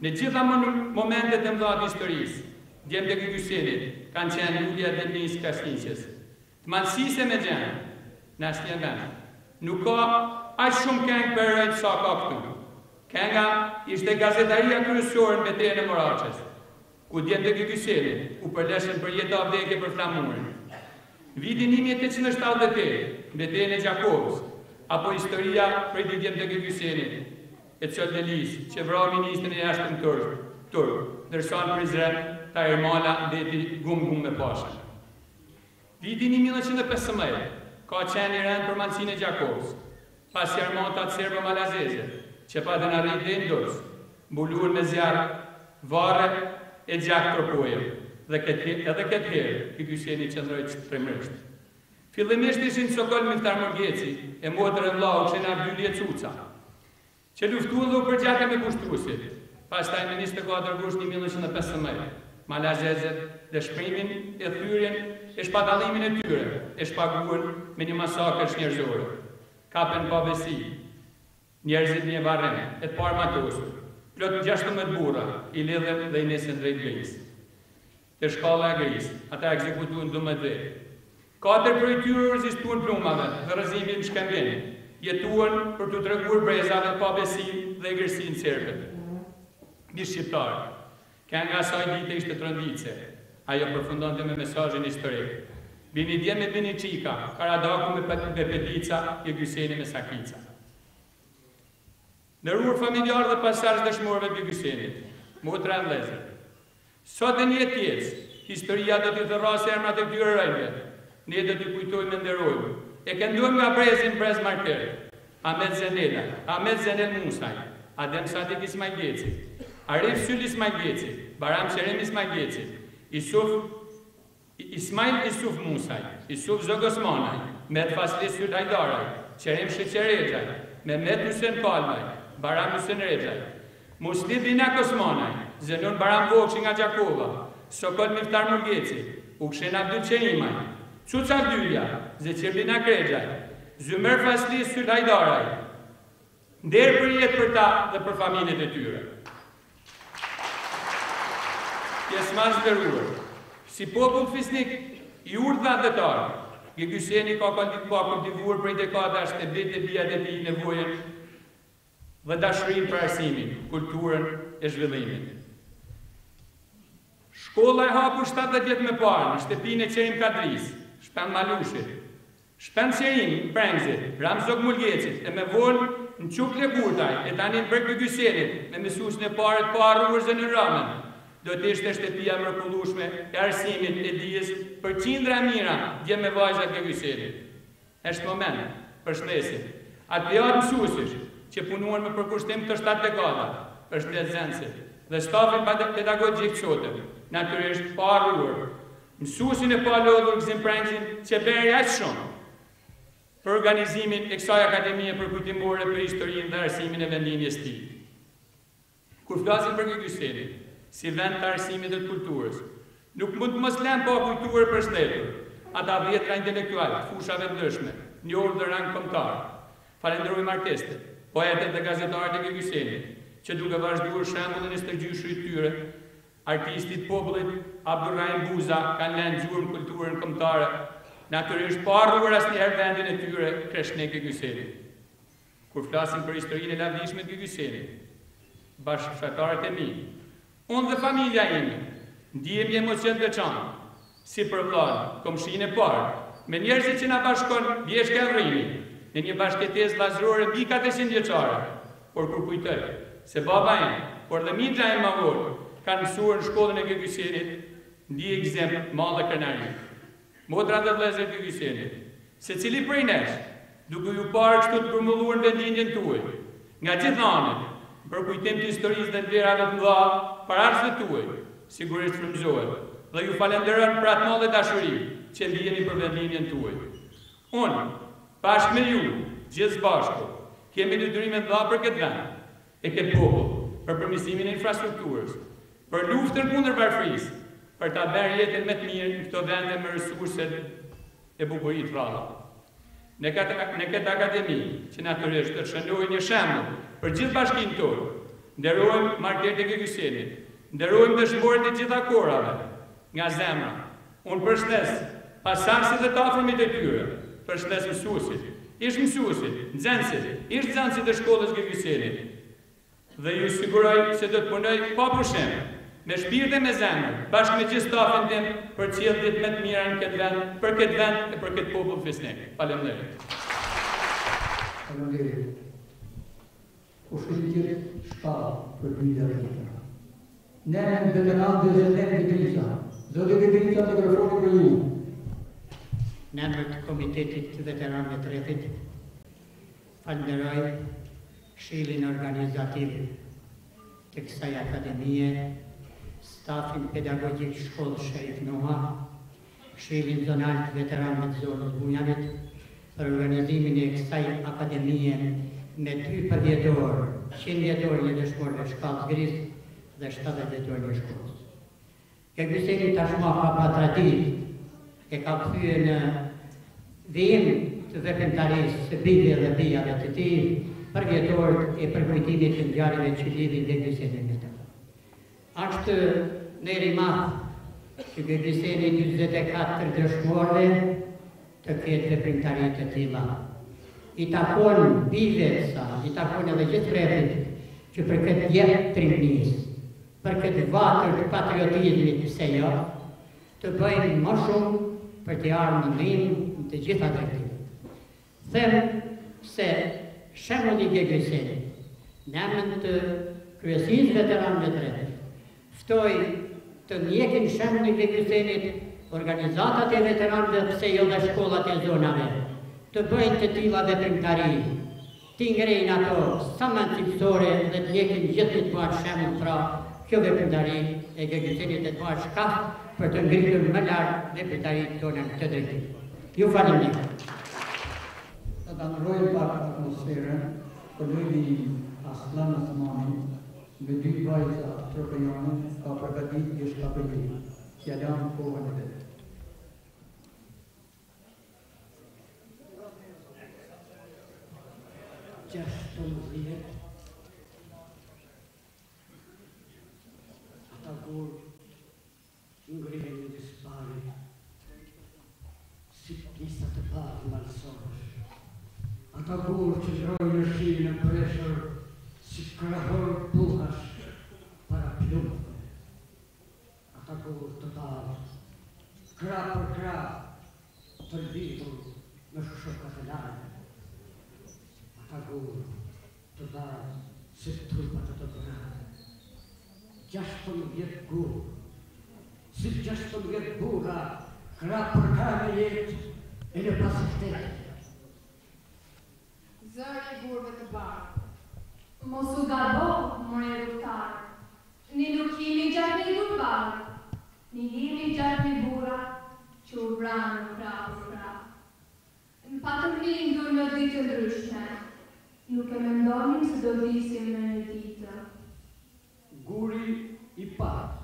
Në gjitha momentet e mëdha të historisë, djemt e Gygysenit kanë qenë lutja dhe njësë Krasniqës. Të mansise me gjenë, në asnjë vend. Nuk ka aq shumë këngë për rejtë sa ka këtu. Kënga ishte gazetaria kryesore në betejën e Moraçës, ku djemt e Gygysenit u përleshën për jetë vdekje për flamurin. Vitin 1878, betejën e Gjakovës, apo historia për djemt e Gygysenit, e Çeldelis, që vrau ministrin e jashtëm turk, ndërsa në Prizren ta Ermala mbeti gum me pashën. Vitin 1915 ka qenë i rënd për Mancinë e Gjakovës, pasi armatat serbo-malazeze, që pa dhe në rritë dhe ndërës, mbuluar me zjarë, vare e gjak tropoje, dhe edhe këtë herë, Gygysenit qëndrojt premrësht. Fillimisht ishin Sokol Miftar Morgeci e motër e vllau Xhenar Dylie Cuca, që luftuan dhe u përgjatën me pushtruesit, pastaj në 24 gusht 1915, malazezët dhe shprimin e thyrjen e shpatalimin e tyre e shpaguan me një masakër njerëzore. Kapen pa besi, njerëzit një varren, e të parë matosur, plot 16 burra, i lidhen dhe i nesën drejt Grisë. Te shkalla e Grisë, ata ekzekutuan 12. 4 prej tyre rezistuan plumave dhe rrëzimin në Shkëmbin, jetuan për të treguar brezave pa besim dhe egërsinë serbet. Një shqiptar, kënga asaj dite ishte tronditse, ajo përfundonte me mesazhin historik. Bini dje me bini qika, Karadaku me Pedica, Gygysenit me Sakica. Nderuar familjar dhe pasazh dëshmorëve të Gygysenit, motra e vëllezër. Sot e një tjetës, historia do t'i thërrasë emrat e këtyre rëjve, ne do t'i kujtojmë e nderojmë. E këndojmë nga brezin Brez Marteri, Ahmet Zenel Musaj, Adem Sadik Ismailgeci, Arif Syl Ismailgeci, Baram Qerem Ismailgeci, Ismail Isuf Musaj, Isuf Zogosmanaj, Met Fasli Syl Hajdaraj, Qerem Sheqerejaj, Mehmet Hussein Palmaj, Baram Hussein Rejaj, Musli Binak Osmanaj, Zenon Baram Vokshi nga Gjakova, Sokol Miftar Morgeci, Ukshen Abdul Qeimaj, Cuca Dylia, Zeqerbina Krejaj, Zymer Fasli Syl Hajdaraj, nderë për jetë për ta dhe për familjet e tyre. Pjesëmarrës nderuar, si popull fisnik i urdhë dhe tarë, Gygysenit ka kultivuar prej dekadash të bitë e bijat e tij nevojën dhe dashurinë për arsimin, kulturën e zhvillimit. Shkolla e hapur 70 vjet më parë në shtëpinë e Qerim Kadris, Shpen Malushit, Shpen Qerim Prengzit, Ramzog Mulgecit, e me vonë në Çukle Kurtaj, e tani në Breg Gygysenit, me mësuesin e parë të harruar Zënën Ramën, do të ishte shtëpia mrekullueshme e arsimit e dijes për qindra mira dje me vajzat e Gygysenit. Është moment për shnesin. Atë mësuesish që punuan me përkushtim të 7 dekada, është nxënësit dhe stafin pedagogjik çote, natyrisht pa harruar. Mësuesin e palodhur Gzim Prengzin që bëri aq shumë për organizimin e kësaj akademie përkujtimore për historinë dhe arsimin e vendimjes tij. Kur flasim për Gygysenin, si vend të arsimit dhe të kulturës, nuk mund të mos lëmë pa kujtuar për shtetur, ata 10 intelektualë të fushave ndryshme, njohur dhe rang kombëtar. Falenderojmë artistët, poetët dhe gazetarët e Gygysenit, që duke vazhduar shembullin e stërgjyshit tyre, artistit popullit Abdurrahim Buza kanë lënë gjurmë kulturën kombëtare, natyrisht pa harruar asnjëherë vendin e tyre kreshnik e Gygysenit. Kur flasim për historinë e lavdishme të Gygysenit, bashkëfshatarët e mi, unë dhe familja ime, ndjehemi emocion të veçantë, si për vllain, komshin e parë, me njerëzit që na bashkon vjeshka e rrimi, në një bashkëtesë vllazërore mbi 400 vjeçare, por kur kujtoj se baba im, por dhe mitra im më vonë, kanë mësuar në shkollën e Gygysenit, ndjej gëzim madh dhe krenari. Motra dhe vëllezër të Gygysenit, secili prej nesh, duke ju parë kështu të përmulluar në vendindjen tuaj, nga gjithë anët, për kujtim të historisë dhe vlerave të mëdha, paraardhësve tuaj, sigurisht frymëzohet, dhe ju falenderoj për atë madhe dashuri që ndjeni për vendindjen tuaj. Unë, bashkë me ju, gjithë bashku, kemi detyrime të mëdha për këtë vend, e këtë popull, për përmirësimin e infrastrukturës, për luftën kundër varfërisë, për ta bërë jetën më të mirë në këto vende me resurset e bukurisë të rralla. Në këtë akademi, që natyrisht të shënojë një shembull për gjithë bashkinë tonë, nderojmë Margete Gëgjyseni, nderojmë dëshmorët e gjitha korave, nga zemra. Unë përshëndes pasardhësit dhe të afërmit e tyre, përshëndes mësuesit, ish mësuesit, nxënësit, ish nxënësit e shkollës Gëgjyseni. Dhe ju siguroj se do të punoj pa pushim, me shpirt dhe me zemër, bashkë me gjithë stafin tim për të sjellë ditë më të mira në këtë vend, për këtë vend e për këtë popull fisnik. Faleminderit. Faleminderit. Ushtritit shkallë për pyetja e tjera. Ne veteran dhe zëndem Gëgrica. Zotë Gëgrica, mikrofoni për ju. Në emër të Komitetit të Veteranëve të Rrethit, falenderoj këshillin organizativ të kësaj akademie, stafin pedagogjik shkollë Sherif Noha, këshillin zonal të veteranëve të zonës Bunjavit, për organizimin e kësaj akademie me 2 përvjetor, 100 vjetor një dëshmorëve shkallës Gris dhe 70 vjetor një shkollës. Gëgjyseni tashma ka pa tradit, e ka kthye në vijim të veprimtarisë së bijve dhe bijave të tij, përvjetorët e përkujtimit të ngjarjeve që lidhin Gëgjysenin me të. Është neri i madh që Gëgjyseni 44 dëshmorëve të ketë veprimtari të tilla. I takon bijve sa, i takon edhe gjithë rrethit që për këtë jetë trimnis, për këtë vatër të patriotizmit pse jo, të bëjnë më shumë për të ardhur në ndihmë të gjitha drejtimet. Them se shembulli i Gëgjysenit, në emër të Kryesisë Veteranëve të Rrethit, ftoi të ndjekin shembullin e Gëgjysenit organizatat e veteranëve pse jo dhe shkollat e zonave, të bëjnë të tilla veprimtari, të ngrejnë ato sa më cilësore dhe të ndjekin gjithë të bëjnë shembull pra kjo veprimtari e Gëgjysenit të bëjnë shkaf për të ngritur më lart veprimtaritë tona në këtë drejtim. Ju falenderoj. Ta ndrojmë pak atmosferën, kolegi Aslan Osmani, me 2 vajza tropejane, ka përgatit një shkapëri, që janë kohën e vetë. Ata kur ngrihen në dispari, si pisa të parë malsorësh. Ata kur që zhrojnë në shinë në preshër, si krahor puhash para plumëve. Ata kur të parë, krah për krah, të lbitur në shokat e larme. Ata kur të parë, si trupat të brave. 16 gurë, si 16 burra, krah për krah me jetë e në pasiftetë. Zëri i burrëve të bardhë. Mos u gabo, more rrugtar. Ne nuk jemi 6.000 bardhë, ne jemi 6.000 burra që u vranë krah për krah. Në patëm lindur në ditë të ndryshme, nuk e mendonim se do visim në një ditë. Guri i parë.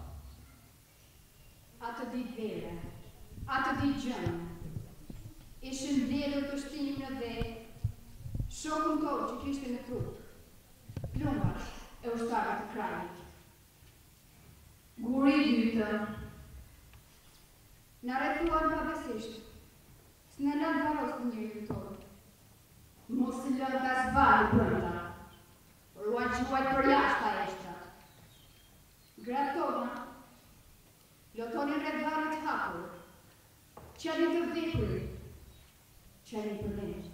Atë ditë vere, atë ditë gjënë, ishën vlerë të shtinim në dhe, shokën kohë që kishte në trup, plumbash e ushtarët të krajit. Guri i dytë, në rrethuan pabesisht, s'në lënë varos në njëri tonë. Mos i lënë tas vari brenda, ruaj quajt për jashtë a eshtra. Gratë tona, lotonin rreth varit hapur, qenin të vdekur, qenin për lejtë.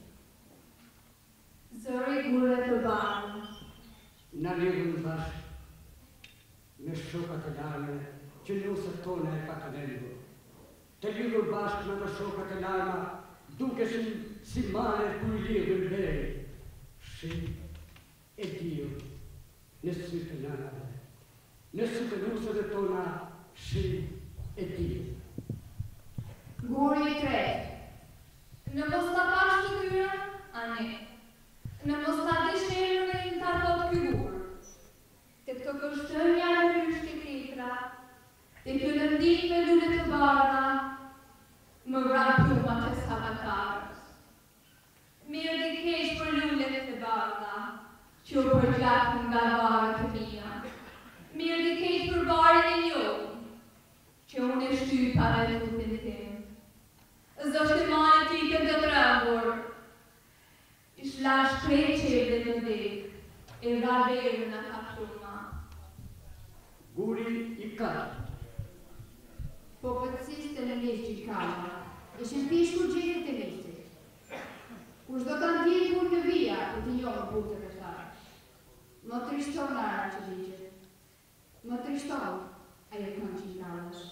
Zëri gurëve të bardhë. Në lidhën bashkë me shokat e larme që nusët tona e pa të dendur. Të lidhur bashkë me të shokat e larma dukeshin si mare ku i lidhën veri. Shi e dio në sytë nënave, në sytë nusët e tona shi e dio. Guri i tretë. Në mos ta pash të tyre, a ne. Në mos ta disherë në i ta thot këgur. Të këto kështënja në kryshti kritra, të të lëndim me lullet të bardha, më vranë plumat e sabatarës. Mirë dhe kesh për lullet të bardha, që që u përgjat nga varët të mija. Mirë dhe kejtë për barin e njohë, që unë e shtypa me tutin tim. Zështë e mani ti të të trembur, ish la shkreqe dhe në dek, e raderë në kapshuma. Guri i katë. Po pëtësiste në njështë i kama, ishën pishku gjithë të njështë. Kush do të ndjej kur në vija, ku t'i njohë butë të shtarë. Më trishton arë që ligje. Më trishton, a e kënë që i kalësh.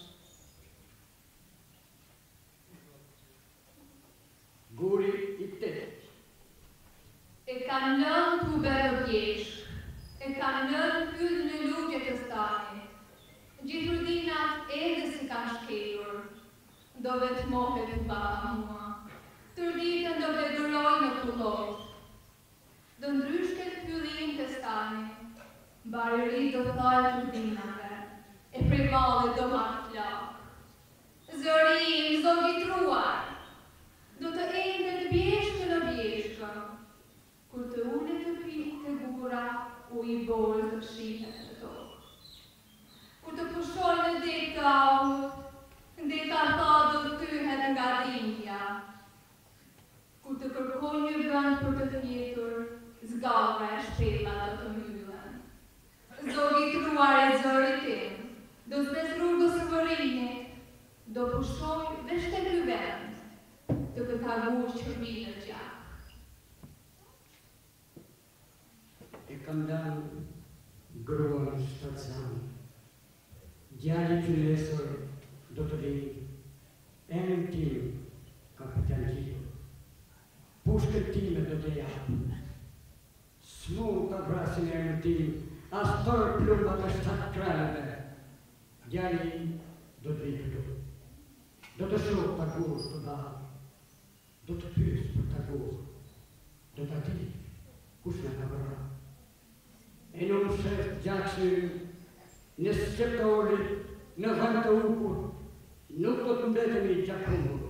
Guri i tëtë. E kanë nën të berë bjesh, e kanë nën fyllë në lugje të stani. Gjithurdinat edhe si kanë shkelur, do vetë mohe të baba mua. Tërditën do veduroj në kullot. Do ndryshket fyllim të stani, barëri do thajë tërdinave, e prej valë do marë flakë. Zërim, zogitruar, do të ende të bjeshkë në bjeshkë, kur të une të pinë të gura, u i borë të shihet të tokë. Kur të pushoj në detë të aut, ndeta tha do të tyhet nga dhindja. Kur të kërkoj një vënd për të tjetur, zgavra e shpela do të myllen. Zogitruar e zëri tim, do zbes rrugës vërinit, do pushoj dhe shtetë vend, të këta gush që minë gjak. E kam danë grua në shtazanë. Djali që lesër do të vinë, emën tim, kapitan Gjito. Pushkët time do të japë. Smu të vrasin emën tim, as tërë plumba të 7 kralëve. Djali do të vinë këtu. Do të shokë të gurë të dalë. Do të pysë për të gurë. Do të ati, kush në ka vëra. E në më shërë gjakë në skeptorit, në vënd të ukur, nuk do të mbetemi gjakumur.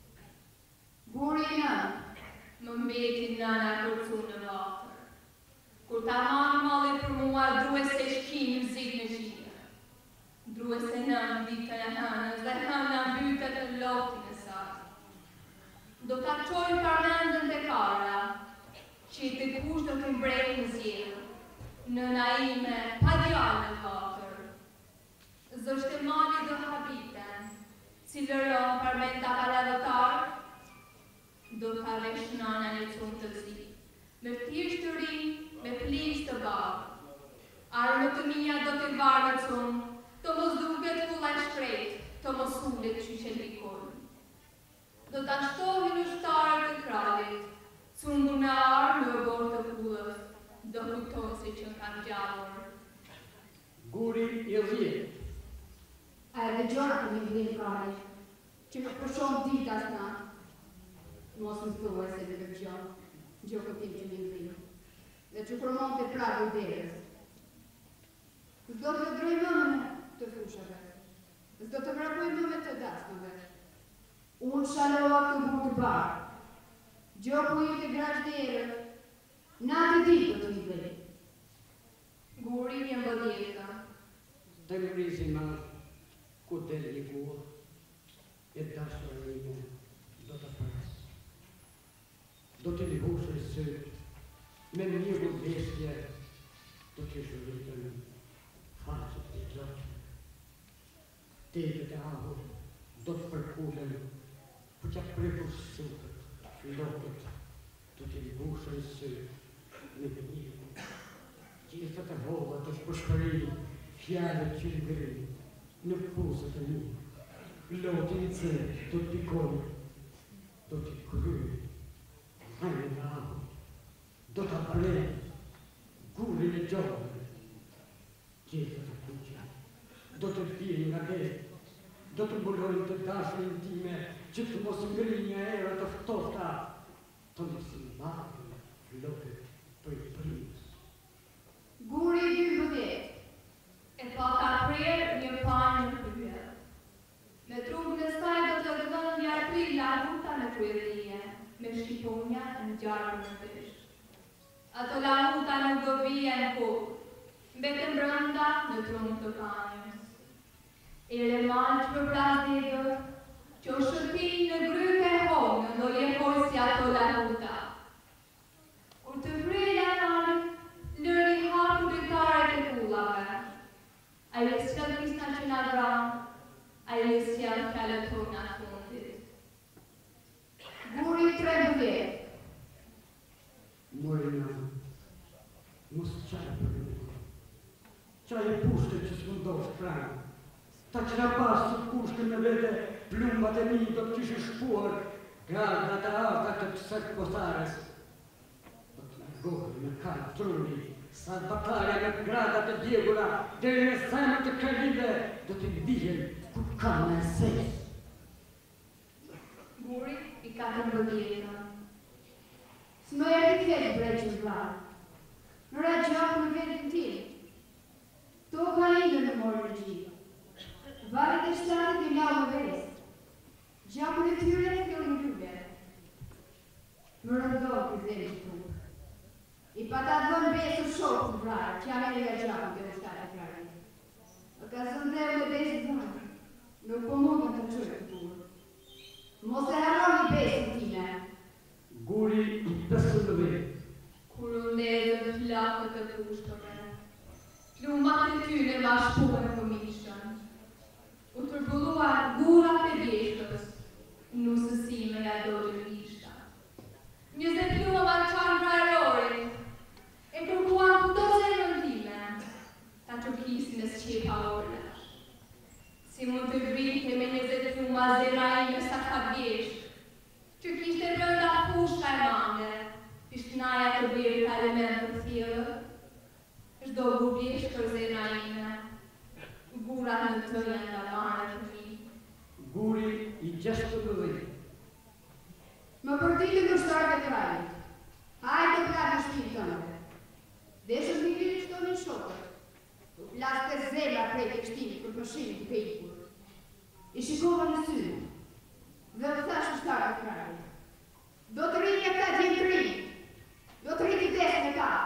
Guri në, më mbeti nëna kërcu në vatër. Kur ta manë mali për mua, drues e shkinë më zikë në shqia. Drues e nënë vitën e hënës dhe hëna bytët në lotin e saj. Do ta qojnë parmendën të kara, që i të kush do të mbrejnë në zjerë. Nëna ime, pa djallë në vatër. Zështë e mali do habiten, si lëron parmenda paladëtar, do të avesh nëna një cunë të zi. Me thjesht të rinë, me plis të babë. Armë të mija do të varë në cunë, të mos duket kullaj shkrejt, të mos ullet që që likon. Do të ashtohi në shtarë të kralit, cungu në armë në borë të kullës, do kujtonë se që kanë gjallur. Guri i rjetë. A e dhe gjona të një vdhjë kari, që më përshonë ditas na. Mos më thuaj se dhe gjonë, gjokë tim që një vdhjë, dhe që përmon të pragë i derës. Zdo të droj mëme të fushave, zdo të vrapoj mëme të dasmave. Unë shalova këtë burë të barë, gjokë i të grashderë, na të ditë të një vdhjë. Guri një mbëdjeta. Të më rizima, ku del një gua, e dashër e një do të përës. Do të lihushë e sëtë, me mirë vestje, do të shëritën faqët e gjotë. Tejët e ahur, do të përkullën, për që prepur sëtët, filokët, do të lihushë e sëtë, me mirë. Gjithët e hova të shpërshpërinë, fjallët që ngrinë, në fusët e një. Lotin i cërë do të pikojnë, do të krynë, hajnë në ahë, do të apërejnë, gurin e gjohën. Gjithët e kuqë, do të pjirë nga gjetë, do të mbulojnë të dashën time, që të mos ngrinë një era të ftofta, të mos mbakën flokët për i primës. Guri i 12, e pa ka prerë një panë në krye. Me trupën e saj do të rëdhën një arpri laguta në kryerije, me shqiponja në gjarën në pesh. Ato lahuta nuk do vijen kokë, mbetën brënda në trumë të kanjës. E remalë që për plasdegër, që o shërpi në gryke hongë në jehoj si ato lahuta. Kur të vreja nari, lëri haku dritare të kullave. A i së kisna që nga vranë, a i së janë fjallët tonë në fundit. Guri 13. Morina, mos qaj për një. Qaj e pushke që së mundohë pranë. Ta që nga pasë të pushke në vete, plumbat e mi do të kishë shpuar, garda të arta të pësët posares. Do të në gojë në kajtë truni, sa batalja me gradat e djegura, dhe në zemë të këllive, do të vijen ku ka në sejtë. Guri i 14. Së më e rikëtë breqën vlarë. Në rajgjakë në vetën ti. To ka indë në morë në gjithë. Varet e shtatit i lau më vesë. Gjakën e tyre e fillin rrube. Më rëndohë për dhe në tukë. I pata dhënë besë o shokë të vrarë, që janë e nga gjakën dhe shtatit vrarë. Më ka zënë dhe me besë dhënë. Nuk po mundën të qërë të turë. Mos e harroni besën time. Guri i 15. Kur u ndezë dhe flakët e pushkëve, plumat e tyre ma shpuën në këmishën. U tërbulluar gurat e vjeshkës, nusësime nga do të vishta. 20 pluma ma qanë vrarori, e kërkuan këto zemën time, ta që kisin e s'qepa orësh. Si mund të vrite me 20 pluma zera ime sa ka vjeshkë, që kishte rënda fushka e mange, pishtnaja të bërë të element të thjellë, shdo gubjesh për zera ime, gurat në të janë nga marë të mi. Guri i 16. Më përditë në shtarë të krajit, hajtë të plakë në shpilë të nëve. Deshës një viri shto një shokër, u plasë të zela prej të kështimi për përshimin të pejkur. I shikova në synë, dhe më thashë shtarë të krajit. Do të rinjë e këta gjemë të rinjë, do të rinjë të desë në ka.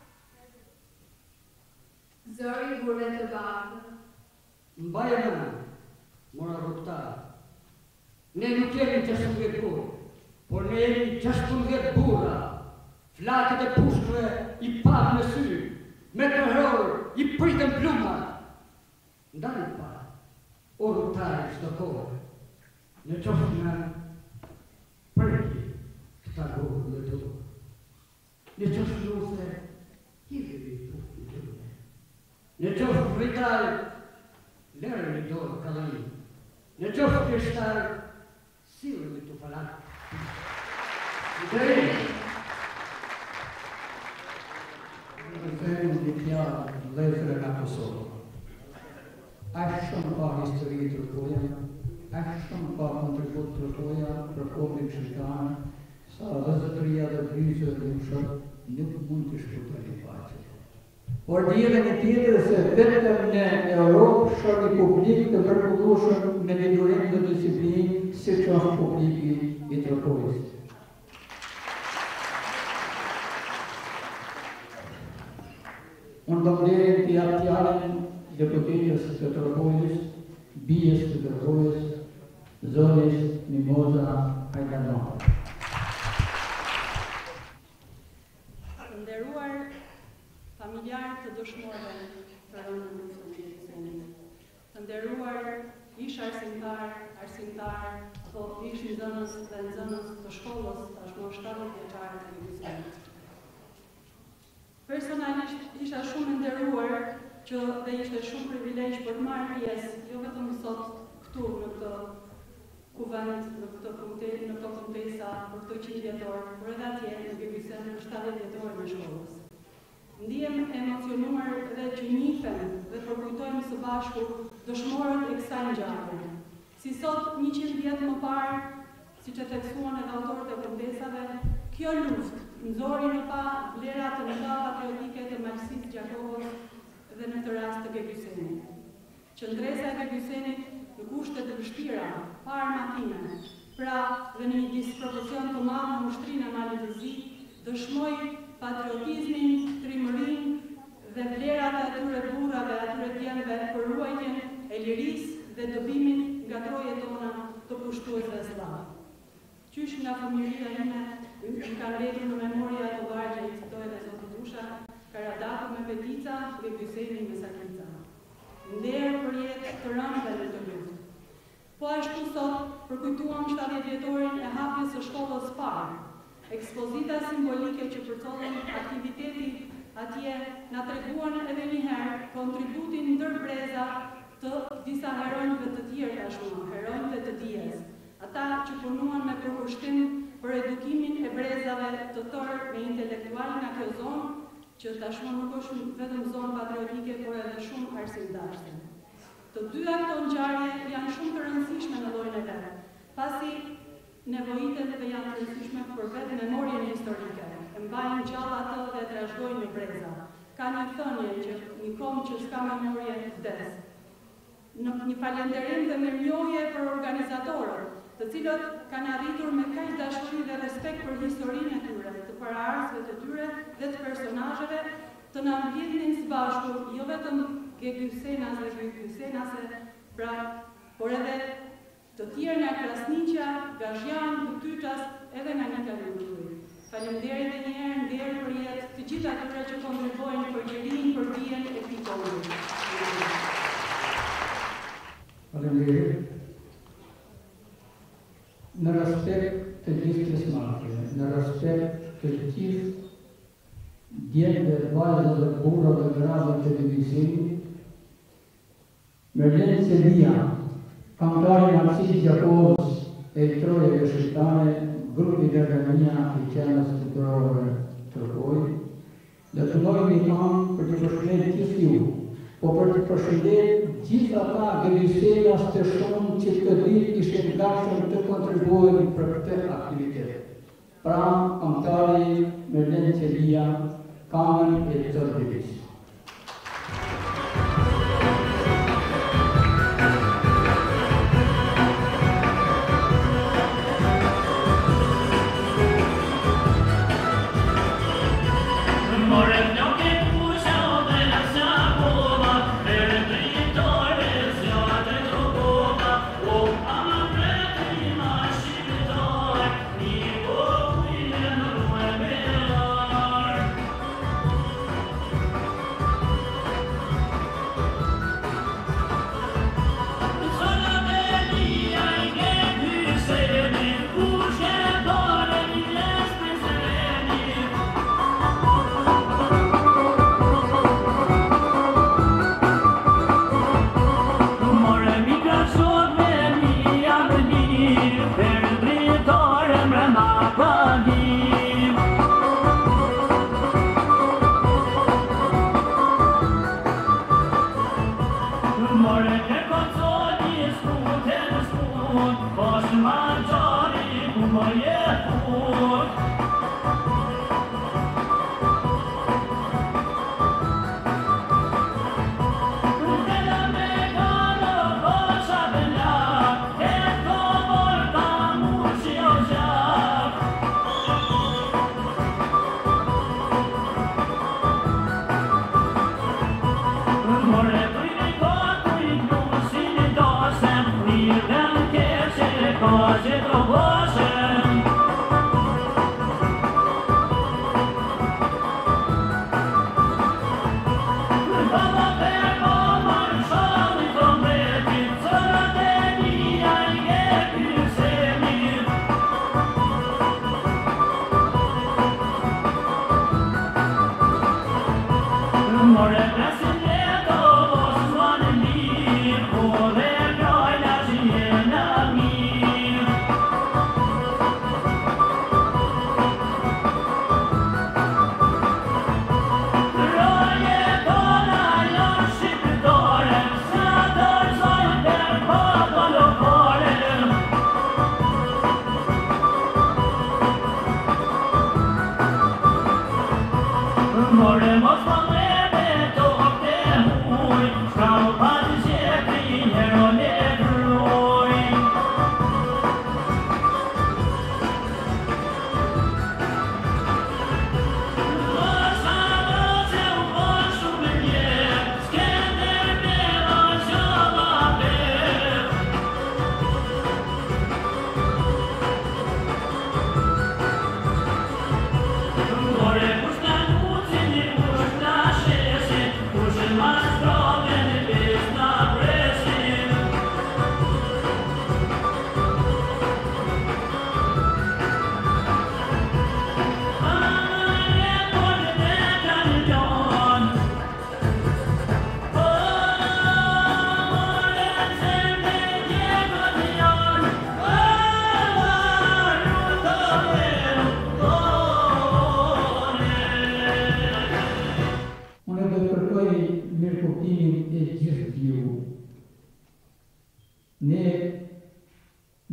Zëri burën të bagë. Mbaje në, mora ruktarë. Ne nuk jemi 16 burë, por ne jemi 16 burra. Flakët e pushkëve i pavë në sy, me kërhorë i pritën plumat. Ndani pa, o ruktarë shto kohë, në qofë në përki këta gorë në dorë. Në qofë nuse, hivëri të dorë. Në qofë vritarë, lërë në dorë kalani. Në qofë kështarë, silë të falatë. Dhe në fejnë në pjarë lezre nga Kosovë. Ashtë shumë pa histori të rëkoja, ashtë shumë pa kontribut të rëkoja për kohën shqiptare, sa vëzëtëria dhe kryzë dhe mëshët nuk mund të shkuta një faqe. Por dhjene një tjetër se vetëm në Europë shërë një publik të mërkullushëm me një durim dhe disiplin si që është publiki i Tropojës. Unë do mderin të jatë tjaren deputetës të Tropojës, bijës të Tropojës, zonës Mimoza Hajdanova. Nderuar familjarë të dëshmorëve të rënë në luftën e Gjusenit. Të nderuar ish arsimtar, apo ish nxënës dhe nxënës të shkollës tashmë 70 vjeçare të Gjusenit. Personalisht isha shumë nderuar që dhe ishte shumë privilegj për të marrë pjesë, jo vetëm sot këtu në këtë kuvend, në këto kontesa, në këto 100 vjetor, por edhe atje në Gjusen në 70 vjetor në shkollës. Ndihem emocionuar dhe që njihem dhe përkujtojmë së bashku dëshmorët e kësaj ngjarje. Si sot 100 vjet më parë, siç e theksuan edhe autorët e kontesave, kjo luftë nxori në pa vlera të mëdha patriotike të Malsit Gjakovës dhe në këtë rast të Gjusenit. Qëndresa e Gjusenit në kushte të vështira, pa armatime, pra dhe në një dispropocion të madh në ushtrinë e Malit të Zi, dëshmoi patriotizmin, trimërin dhe vlerat e atyre burrave, atyre djemve për ruajtjen e lirisë dhe dobimin nga trojet tona të pushtuesve sllav. Qysh nga fëmijëria ime më kanë rritur në memoria të vargje i citoj dhe Zoti Dusha, Karadaku me Petica dhe Gyseni me Sakica. Nder për jetë të rëndë dhe të luftë. Po ashtu sot përkujtuam 70 vjetorin e hapjes së shkollës parë. Ekspozita simbolike që përcollen aktiviteti atje na treguan edhe një herë kontributin ndër breza të disa heronjve të tjerë tashmë, heronjve të dijes. Ata që punuan me përkushtim për edukimin e brezave të tërë me intelektual nga kjo zonë, që tashmë nuk është vetëm zonë patriotike, por edhe shumë arsimdashëse. Të dyja këto ngjarje janë shumë të rëndësishme në llojin e vet, pasi nevojiten dhe janë të rëndësishme për vetë memorien historike. E mbajnë gjallë atë dhe trashëgojnë në breza. Ka një thënie që një kom që s'ka memorie vdes. Në një falënderim dhe mirënjohje për organizatorët, të cilët kanë arritur me kaq dashuri dhe respekt për historinë e tyre, të paraardhësve të tyre dhe të personazheve, të na mbledhin së bashku, jo vetëm Gjusenas dhe Gjusenase, pra, por edhe të tjerë nga Krasniqja, Gazhjan, Kutyças, edhe nga Nika Lulluj. Faleminderit edhe një herë, nder për jetë të gjithë atyre që kontribuojnë për gjerinë, për dijen e këtij kombëri. Faleminderit. Në respekt të gjithë pjesëmarrësve, në respekt të gjithë djemve, vajzave, burrave, grave të divisionit, Merlin Selia, Kamtari Narcis Gjakovës e i trojeve shqiptare, grupi Gjermania i qenës kulturore Tërkoj, dhe të lojnë i kam për të përshëndet gjithë ju, po për të përshëndet gjithë ata gëdhysejas të shumë që të ditë ishte ngashëm të kontribuojnë për këtë aktivitet. Pra, Kamtari Merlin Selia, Kamën e Tërdivis.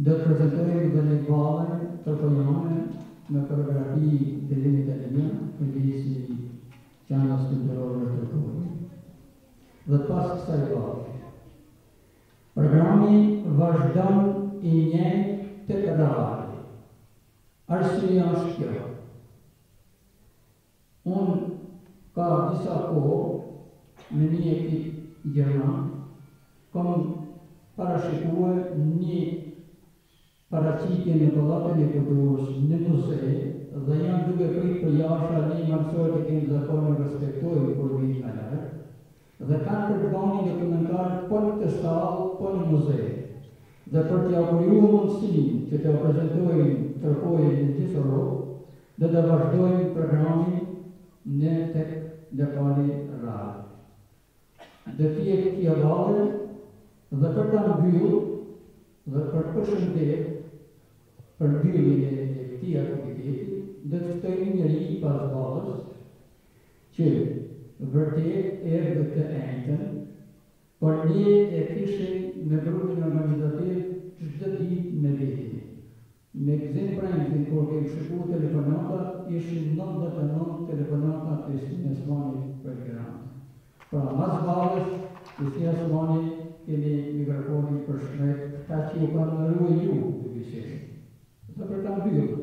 do të prezentojmë dhe një valën të tojone me koreografi të linjë Italia, e visi Qanas Kulturore të Tërkori. Dhe pas kësaj valë, programi vazhdon I njëjtë të radhë. Arsyeja është kjo. Unë ka disa kohë me një ekip gjerman, kam parashikuar një paraqitje në Pallatin e Kulturës në muze dhe janë duke prit për jashtë një mësor që kemi zakonin respektojnë kur vijnë nga larg dhe kanë përbani dokumentar po në të shtallë, po në muze. Dhe për t'ja kriju mundësinë që t'ja prezentojnë kërkojnë në gjithë Europë, dhe të vazhdojnë programin në tek dekani radhë. Dhe tje këtja valë, dhe për ta mbyllë, dhe për përshëndet, për mbyllin e këtij aktiviteti, dhe të ftojmë njëri pas valës, që vërtet erdhë të entën, por ne e kishim në grupin organizativ çdo ditë me veti. Me gëzim premtin, kur kemi shikuar telefonata, ishin 99 telefonata të Kristina Osmani për Tiranë. Pra mas valës, Kristina Osmani keni mikrofonin për shkret, ta që ju kanë ndërruar ju të bisedë. Dhe për ta mbyllur.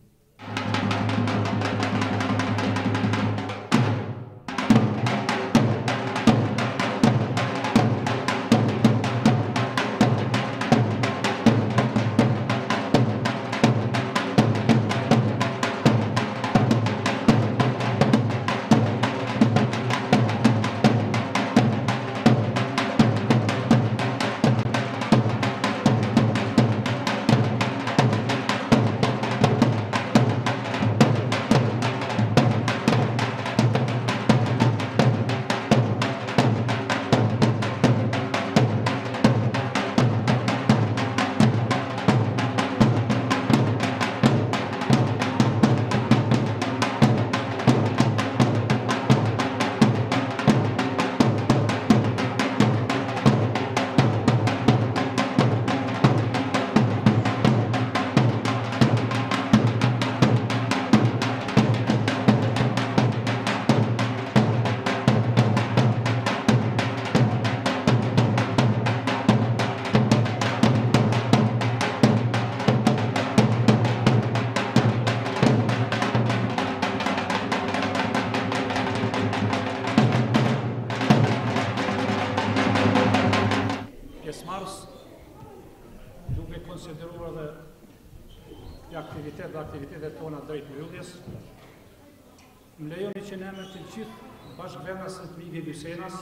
Aktivitetet tona drejt mbylljes. Më lejoni që në emër të gjithë bashkëvendasit të Ligë Gysenas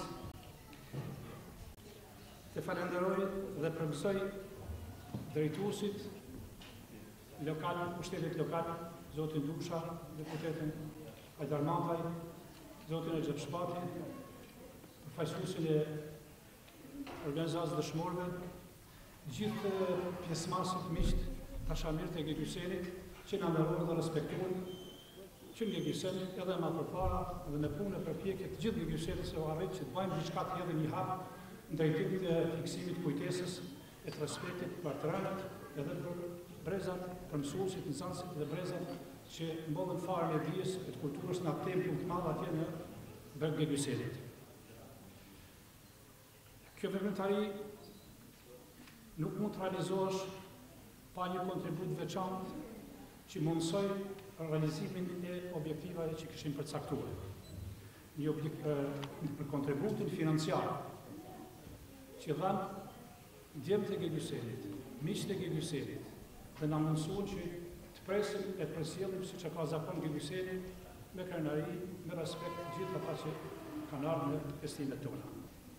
të falenderoj dhe përgësoj drejtuesit lokal, pushtetit lokal, zotin Dusha, deputetin Hajdar Mantaj, zotin Exhep Shpati, përfaqësuesin e organizatës dëshmorëve, gjithë pjesëmarrësit miqt tashamirët e Gjysenit, që në ndërruar dhe respektuar, që në Gjysenit edhe ma përpara dhe me punë e përpjekje të gjithë Gjysenit se o arrit që të bajmë diçka të edhe një hap në drejtim të fiksimit kujtesës e të respektit për të rënët edhe për brezat, për mësuesit, nxënësit dhe brezat që mbodhen farën e dijes e të kulturës në atë templull të madh atje në Burg e Gjysenit. Kjo veprimtari nuk mund të realizohesh pa një kontribut veçantë që mundësoj realizimin e objektivave që këshim përcaktuar. Një për kontributin financiar që dhanë djemët e Gjysenit, miqët e Gjysenit dhe na mundësuan që të presim e të përsjellim si që ka zakon Gjysenit me krenari, me respekt të gjithë ata që kanë ardhur në festimet tona.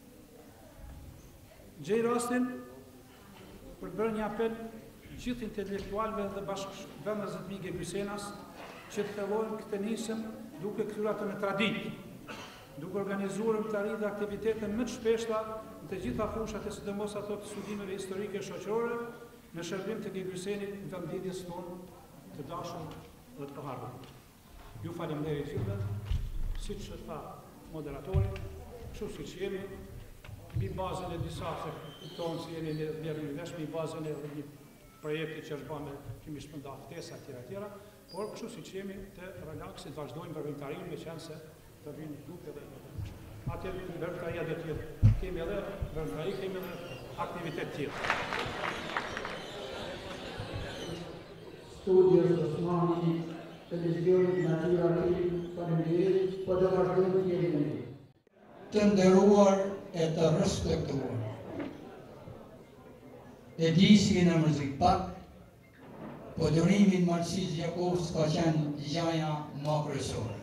Gjej rastin për bërë një apel gjithë intelektualve dhe bashkëvendasit Ligë e Gysenas që të thellojnë këtë nisëm duke kthyer atë në traditë, duke organizuar mbretëri dhe aktivitete më të shpeshta në të gjitha fushat e sidomos ato të studimeve historike shoqërore në shërbim të Gjysenit në vendlidhjes tonë të dashur dhe të paharur. Ju faleminderit gjithëve, siç tha moderatori, kështu siç jemi, mbi bazën e disa se kupton se jeni në vesh mbi bazën e një projekte që është bënë kemi shpënda ftesa tjera, por kështu si që jemi të relaksit, vazhdojmë vërvimtarinë me qenë se të vinë grupe dhe atje vërvimtaria dhe tjetë. Kemi edhe vërvimtari, kemi edhe aktivitet tjetë. Studios Osmani, televizionit Natyra Film, faleminderit, po do vazhdojmë të jemi. Të nderuar e të respektuar. E di si në mëzik pak, po durimin Marsis Jakovs ka qenë gjaja ma kryesore.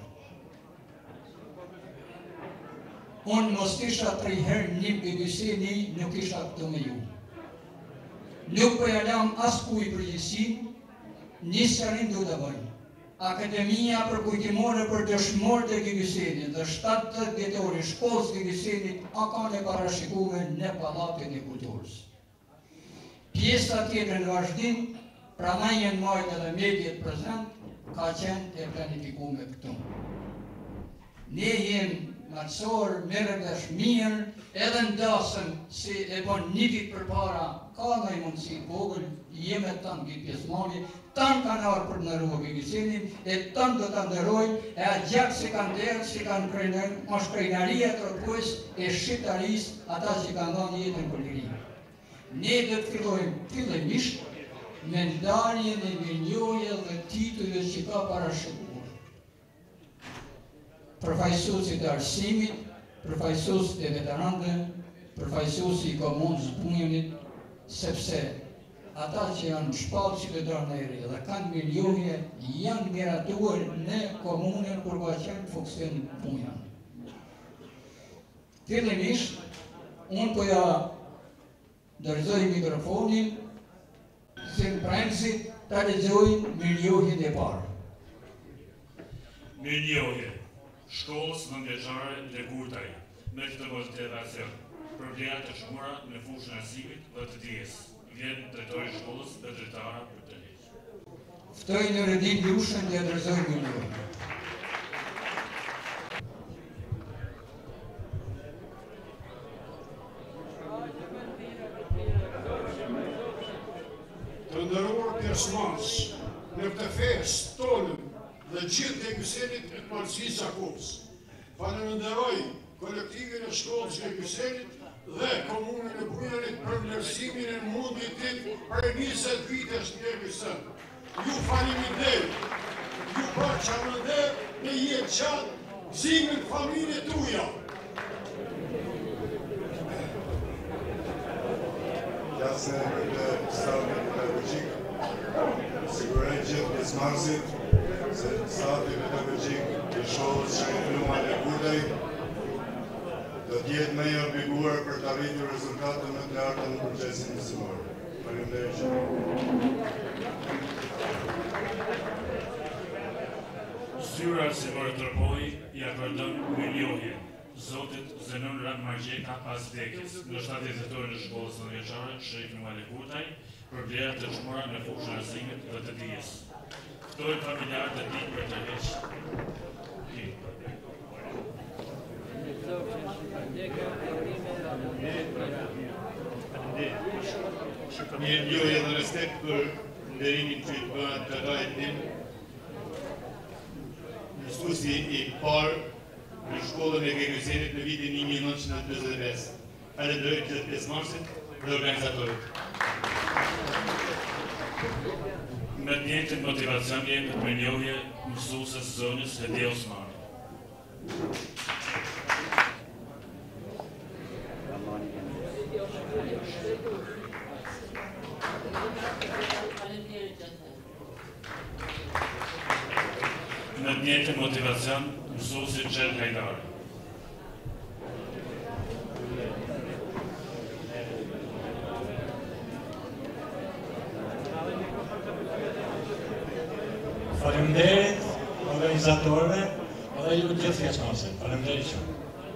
Unë mos kisha 3 herë një Gygyseni nuk isha këtu me ju. Nuk po ja lam as kuj përgjithësinë, një sërin du të bëjnë. Akademia për kujtimore për dëshmorët e Gygysenit dhe 70 vjetori shkollës Gygysenit a kanë e parashikume në Pallatin e Kulturës. Pjesa tjetër në vazhdim, pranajën majtë edhe medjet prezent, ka qenë e planifikume këtu. Ne jenë marësor, merë dhe shmirë, edhe ndasëm si e bon një vit për para, ka nga i mundësi vogël, jeme tanë këtë pjesmoni, tanë kanë arë për nërua Gygysenin, e tanë do të ndërojnë, e a gjakë si kanë derë, si kanë mashkrejnaria të rëpës e shqiptaris, ata që kanë dhanë jetën për lirinë. Ne dhe të fillojmë fillimisht me ndarjen e mirënjohje dhe titujve që ka parashikuar. Përfaqësuesit e arsimit, përfaqësuesit e veteranëve, përfaqësuesit i komunës punionit, sepse ata që janë shpallë qytetarë në eri dhe kanë mirënjohje janë miratuar në komunën kur ka qenë funksion punjan. Fillimisht, unë po ja dërzoj mikrofonin, se në premësit të lexojnë mirënjohjen e parë. Mirënjohje, shkollës nëndjeçare dhe Kurtaj, me këtë motivacion, problemat të shmura në fushën e arsimit dhe të dijes, vjen drejtori i shkollës dhe drejtara për të ligj. Ftoj në Redin Lushën dhe dërzoj mirënjohjen. Të ndëruar pjesëmarrës në këtë festë tonën dhe gjithë Gygysenit e të Marsis Jakovs. Falenderoj kolektivin e shkollës Gygysenit dhe komunën e Punionit për vlerësimin e mundit për 20 vitesh në Gygysen. Ju faleminderit, ju paraqamënder në jetë qatë, zimin familje tuja. Jasne këtë stafin pedagogik, siguroj gjithë pjesëmarrësit se stafi pedagogik i shkollës Shkëndruar e Kurtaj do të jetë më i obliguar për të arritur rezultate më të larta në procesin mësimor. Faleminderit. Zyra arsimore Tropoj i akordon mirënjohje Zotit Zenon Ran Margjeka pas vdekjes në 70 vjetorin e shkollës nëndjeçare Shërif Numali Kurtaj për vlerat të shmura në fushën e arsimit dhe të dijes. Ftoj familjarët e tij për të heqë. Mirënjohje dhe respekt për nderimin që i bëhet të rajt tim, mësuesi i parë në shkollën e Gygysenit në vitin 1945. Falenderoj gjithë pjesëmarrësit dhe organizatorët. Me të njëjtin motivacion jemi të mirënjohje mësuesës zonës Hedi Osmani. Me të njëjtin motivacion mësuesi Xhen Hajdari. Faleminderit organizatorëve dhe ju gjithë pjesëmarrësve. Faleminderit shumë.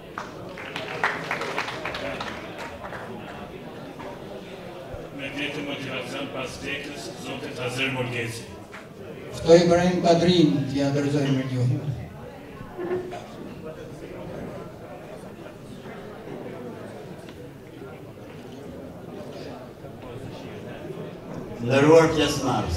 Me të njëjtin motivacion pas vdekjes Zotit Azer Molgeci. Ftoj Ibrahim Kadrin t'ja dërzoj mirënjohjen. Nderuar pjesëmarrës.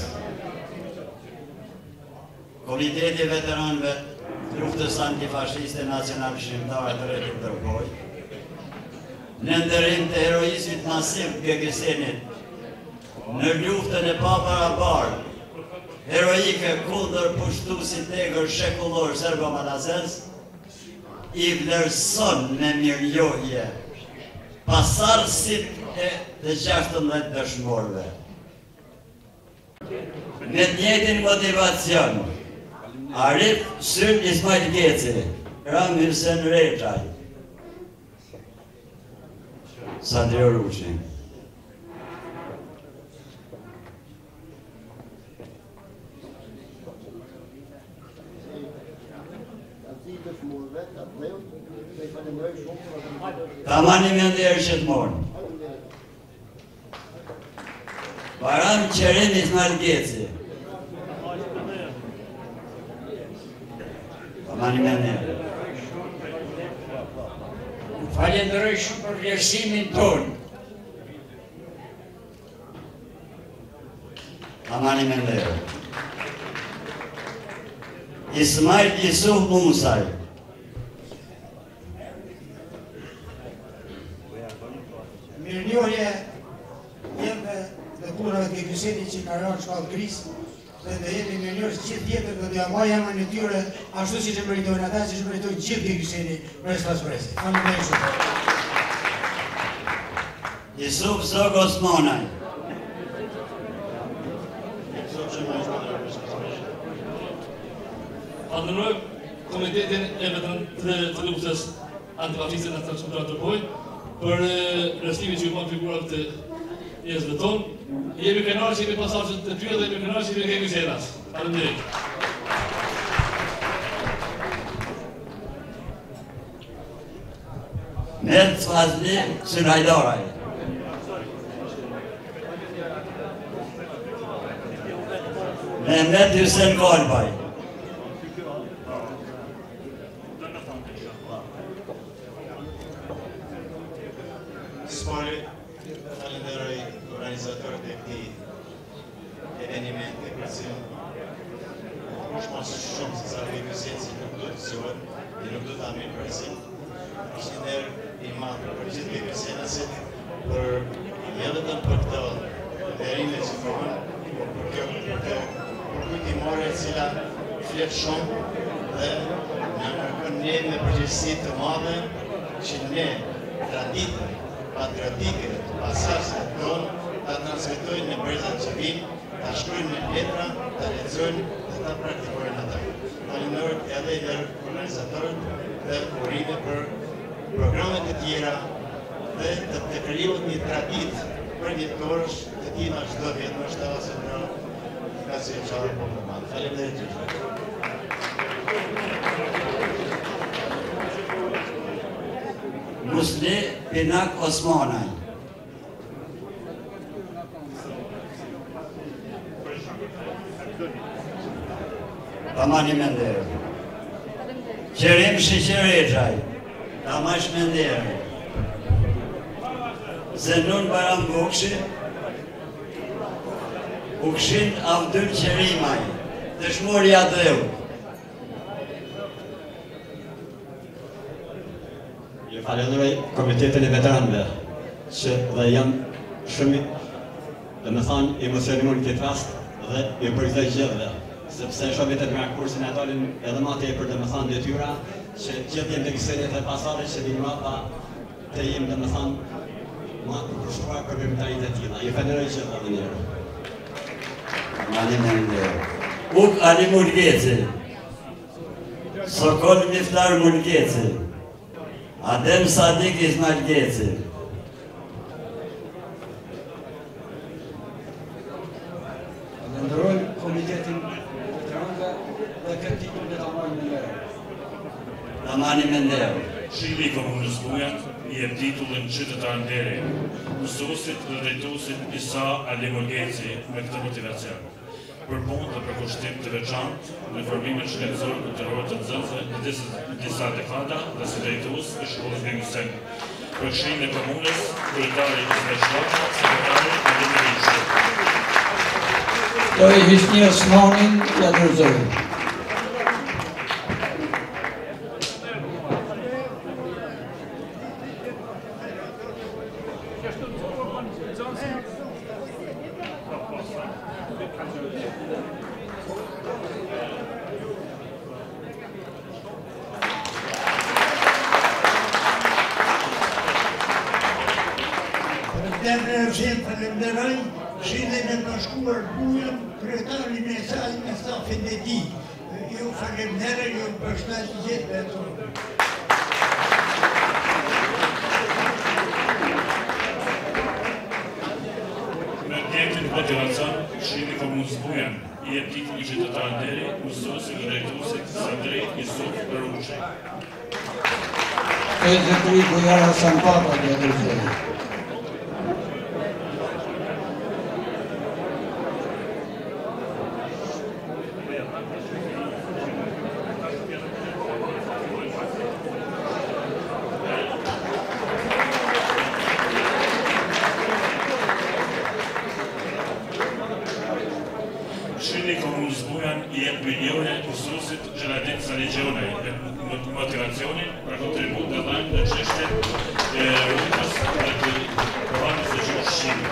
Komiteti i Veteranëve të Luftës Antifashiste Nacional Shqiptare të Rretit Dërgoj, në ndërim të heroizmit masiv të Gëgësenit në luftën e paparabartë heroike kundër pushtuesit egër shekullor serbo-malazes, i vlerëson me mirënjohje pasardhësit e të 16 dëshmorëve. Me të njëjtin motivacion, Arif Syr Ismail Geci, Rami Hüseyin Rexaj, Sandrio Rushi. Ta mani me ndërë që të morën. Baram Qerim Ismail Geci. Ta mani me ndërë. Falenderoj shumë për vlerësimin tonë. Ta mani me ndërë. Ismail Yusuf Musaj. Mirënjohje jemve dhe punëve të Gëgësenit që ka rënë shkallë krizë dhe të jemi mirënjohës gjithë jetër dhe të jamaj emër në tyre ashtu si që meritojnë ata, si që meritojnë gjithë Gëgësenit për Strasbresi. Faleminderit shumë. Yusuf Zog Osmanaj. Falenderoj Komitetin e të Luftës Antifashiste Nacional Shqiptare të Dërgoj për rëstimin që ju bën figurat të pjesëve tonë. Jemi kënaqur që jemi pasardhës të tyre dhe jemi kënaqur që jemi Gëgësenas. Faleminderit. Mehmet Fazli Sünaydaraj. Mehmet Hüseyin Galbay. Spori, falenderoj organizatorët e këtij evenimenti, për cilën është mas shumë se sa Gëgëseni si nuk do të zgjohet, dhe nuk do ta mirë presim. Është një derë i madh për gjithë Gëgësenasit, për jo vetëm për këto nderime që bëhen, por për këtë kujtimore e cila flet shumë dhe na kërkon ne me përgjegjësi të madhe që ne traditën patriotike, pasardhësit tonë, ta transmetojnë në brezat që vinë, ta shkruajnë në letra, ta lexojnë dhe ta praktikojnë ata. Falenderoj edhe i organizatorët dhe urime për programet e tjera dhe të krijohet një traditë përvjetërore të tina çdo vit, ndoshta ose në kasi çfarë po më madh. Faleminderit. Musli Pinak Osmanaj. Tamani Menderë. Qerim Sheqerexaj. Tamash Menderë. Zenun Baram Bukshi. Bukshin Avdyl Qerimaj. Dëshmori Adeu. Falenderoj Komitetin e Veteranëve që dhe jam shumë dhe me thanë emocionimur në këtë rast dhe i përgjithë gjithëve sepse shumë vitet nga kursin e dalin edhe ma tepër dhe me thanë detyra që gjithë jem të Gëgësenit dhe pasardhës që vinë mrapa të jem dhe me thanë ma të përshkruar për veprimtarit e tilla. Ju falenderoj gjithë edhe njërë. Mani Menderë. Uk Ali Mulgeci. Sokol Miftar Mulgeci. Adem Sadik Ismail Geci. Falenderoj Komitetin Veteranëve dhe këtë titull dhe ta marrë në lere. Tamani Menderë. Këshilli i Komunës Bujat i jep titullin qytetar nderi mësuesit dhe drejtuesit Isa Ali Mulgeci me këtë motivacion. Për punë dhe për kushtim të veçantë në formimin shkencor kulturor të nxënësve në disa dekada dhe si drejtues i shkollës Gëgëseni. Për këshillin e komunës, kryetari Ismail Shloqa, sekretari Vladimir Ishi. Doj Hysni Osmanin t'ja dorëzoj. Falenderoj Këshillin e Bashkuar Bujëm, kryetarin e saj me stafin e tij. Ju falenderoj, ju përshtat gjithë me to. Me djetin motivacion, Këshilli Komunës Bujan i jep titull i qytetar deri mësuesi dhe drejtuesi Andrej Isuf Ruçi. Zotëri Bujara Sampapa t'ja dorëzoj. Këshilli Komunës Bujan i jep milione mësuesit Gjeladit Saligjionaj me motivacionin për kontribut dhe dhënë në çështjet e rrugës dhe të programit të gjuhës shqipe.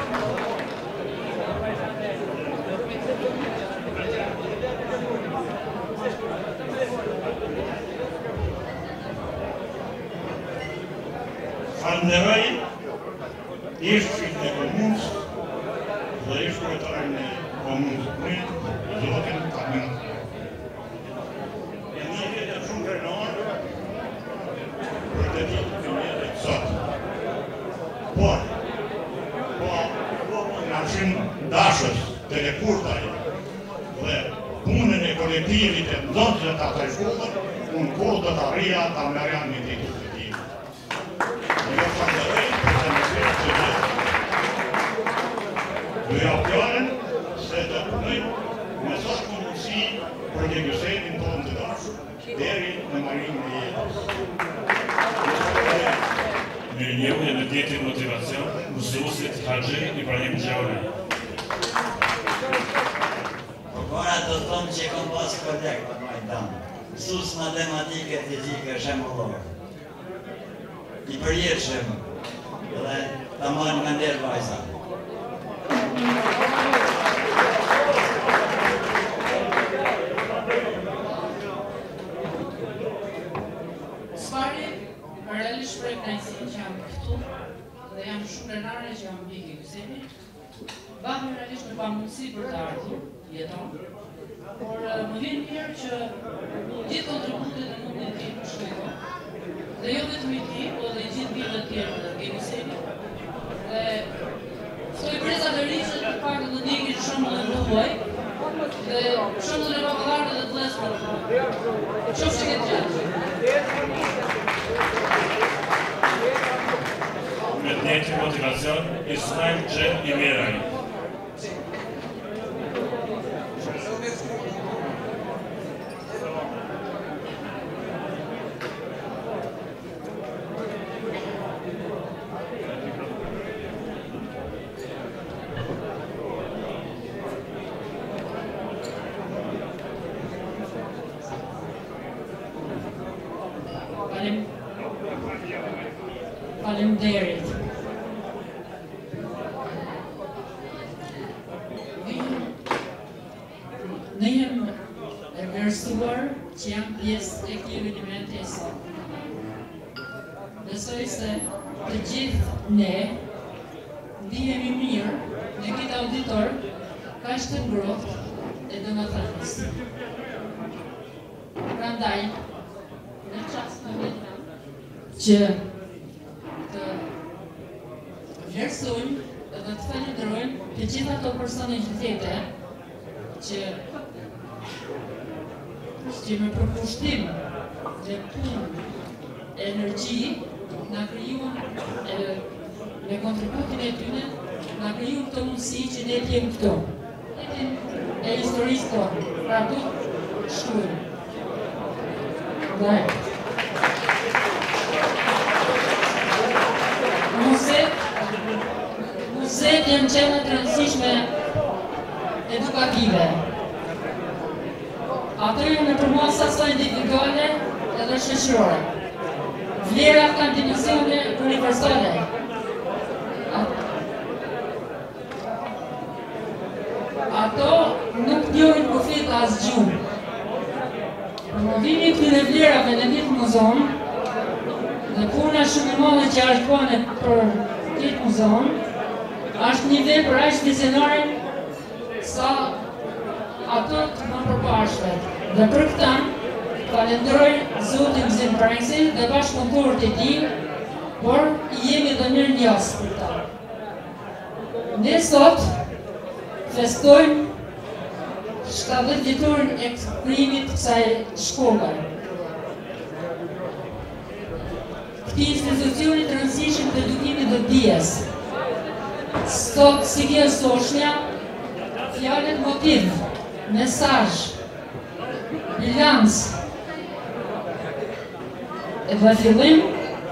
Falenderoj ishqin e komunës dhe kryetarin e Komunës Bujan, zotin Kamil. E një jetë shumë krenor për të ditë të njëtë e sot. Por në arshim dashës të rekurtaj dhe punën e kolektivit e ndonë të të shkullër, unë kohë të të rria të amërjan një titull të ti. Në falenderoj për të nësirë të gjithë. Dhe apjaren se të punojnë me sa mundësi për të gjësetin tonë të dashur deri në marinë e jetës. Mirënjohje me djetin motivacion, mësuesit Haxhi Ibrahim Gjauraj. Kora të thonë që kom pas kollek për Majdan, mësues matematike, fizike, shembullor. I përjetshëm dhe ta marrë me nder vajza. Sfari, realisht për e knajsin që jam këtu dhe jam shumë renare që jam biki kësemi. Bahme realisht në pamundësi për të ardhur, jeton, por më vjen mirë që gjithë kontributet e mundin tim për shkojto, dhe jo vetëm i ti, po dhe i gjithë bjeve tjerë dhe ke kësemi. Dhe s'koj preza të rrisë të pak të ndjekin shumë dhe në huaj, dhe shumë dhe babalarë dhe të lesë për të huaj. Qofë që këtë gjatë. Me djetin motivacion, Ismail Gjen Imeraj. Faleminderit. Ne jem e vlerësuar që jam pjesë e këtij eventi e sot. Besoj se të gjithë ne ndihemi mirë në këtë auditor kaq të ngrohtë e domethënës. Prandaj, në çast në vetë që të vlerësojmë dhe të falenderojmë të gjithë ato personalitete që me përkushtim dhe punë e energji na krijuan me kontributin e tyre na krijuan këtë mundësi që ne të jemi këtu. E historisë tonë, pra tu shkruajmë. Muzeet janë qenë të rëndësishme edukative. Ato janë në përmasa sa individuale edhe shoqërore. Vlerat kanë dimensione universale. Ato nuk njohin kufit as gjuhë. Promovimi këtyre vlerave në një muzeon dhe puna shumë e madhe që është bane për këtë muzeon është një vepër aq vizionare sa ato të më përpashmet. Dhe për këta falenderoj Zotin Gzim Prangësi dhe bashkëpunëtorët e tij, por jemi dhe mirë njohës për ta. Ne sot festojmë 70 vjetorin e krijimit të kësaj shkolle. Këtij institucioni të rëndësishëm të edukimit dhe dijes. Sot si vjen soshnja, fjalët motiv, mesazh, bilans dhe fillim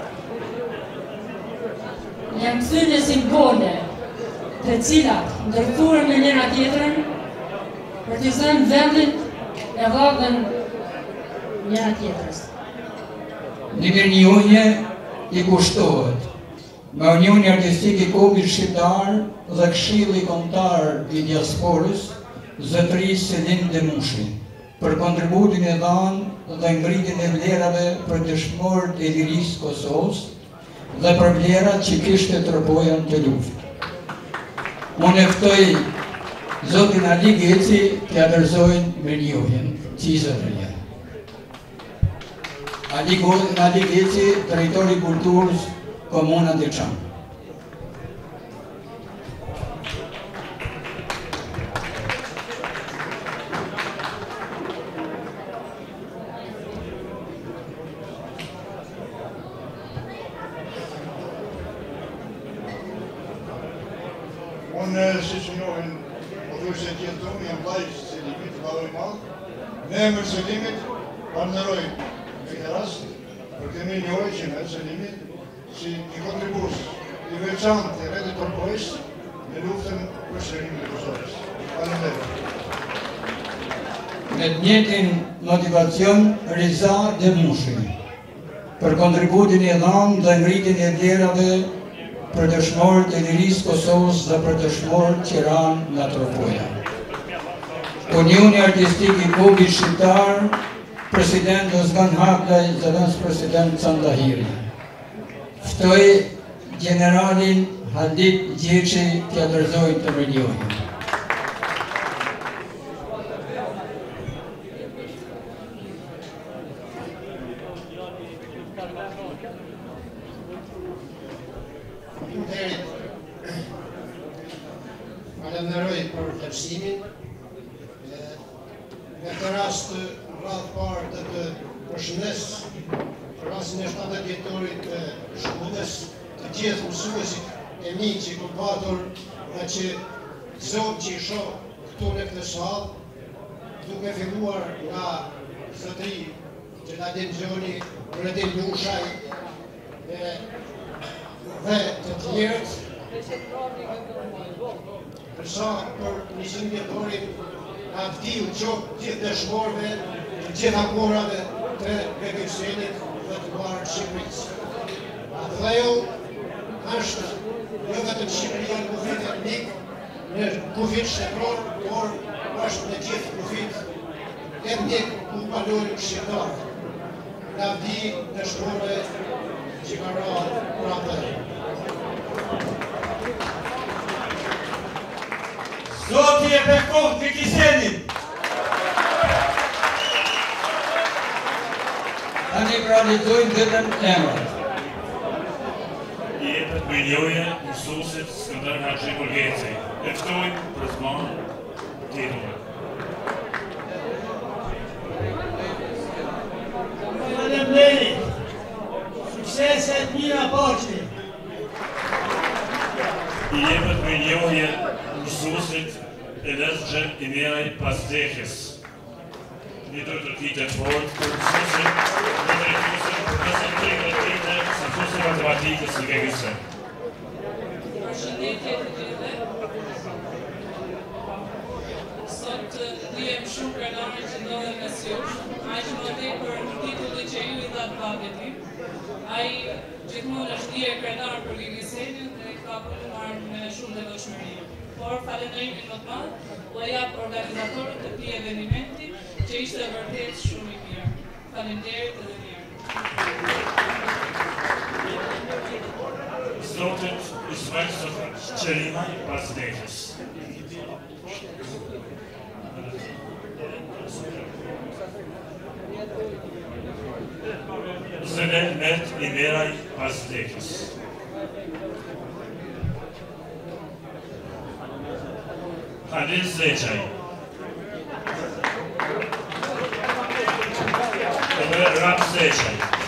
janë thyne simbole të cilat ndërthuren me njëra tjetrën për të zënë vendin e vllahën njëra tjetrës. Një mirënjohje i kushtohet nga Unioni Artistik i Kopit Shqiptar dhe Këshilli Kombëtar i Diasporës, Zotërisë Selim Demushi, për kontributin e dhënë dhe ngritjen e vlerave për dëshmorët e lirisë Kosovës dhe për vlerat që kishte tropojan të luftë. Unë ftoj Zotin Ali Geci të adresojnë mirënjohjen Cizërëja. Ali Geci, drejtori kulturës Komuna Deçan. Unë, si që njohin, po thuj se tjenë tonë, jam lajkë Selimit, valoj malë, në emër Selimit, parënëroj në këtë rast, për të mirënjohje që në Selimit, si një kontribus i veçantë të Redi Torpojës në luftën për shërimin e Kosovës. Faleminderit. Me të njëjtin motivacion Riza Demushi, për kontributin e dhënë dhe ngritjen e vlerave për dëshmorët e lirisë Kosovës dhe për dëshmorët që ranë nga tropoja. Unioni Artistik i Kopit Shqiptar, President Ozgan Haklaj dhe vëns President Candahiri. Ftoj Generalin Hadit Gjeçi të adresojnë të mirënjohjen. Falenderoj për vlerësimin. Në këtë rast radhë parë dhe të përshëndes për rastin e 70 vjetorit të shkollës, të gjithë mësuesit e mi që kom patur dhe që zonë që i shoh këtu në këtë sallë, duke filluar nga zotëri Gjeladin Gjoni, Redin Lushaj dhe të tjerët, përsa për 100 vjetorin nga vdiu qoftë gjithë dëshmorëve, gjithë akorave të Regjësenit dhe të parë Shqipërisë. Atleu është jo vetëm Shqipëria në kufit etnik, në kufit shtetëror, por është në gjithë kufit etnik ku kalojnë shqiptarët. Nga vdi dëshmorëve që ka rrallë për atë. Zoti e bekohë të Kisenit! Tani realizojnë vetëm emrat. I jepet mirënjohje mësuesit Skënder Haxhi Gurgeci. E ftojmë për zmanë titullin. Faleminderit! Sukseset mira Paçi! I jepet mirënjohje mësuesit Elazgje Ineaj Pasdekes. Një tërtërkite të fortë për mësuesit dhe drejtuesit për prezentim dhe trite së kursi matematikës në Gegëse. Përshëndetje të gjithëve. dijem shumë krenarin që ndodhe me sjush, ai që më tepër titulli që ju i dhatë babit tim. Ai gjithmonë është dije krenar për Gigisenin dhe ka punuar me shumë devotshmëri. Por falenderimin më të madh u jap organizatorët të këtij eventi që ishte vërtet shumë i mirë. Faleminderit edhe një herë. Zotit Ismail Sofran, qërimaj pas vdekjes. Zëne Mert i meraj pas vdekjes. Halil Zeqaj. Ram Zeqaj.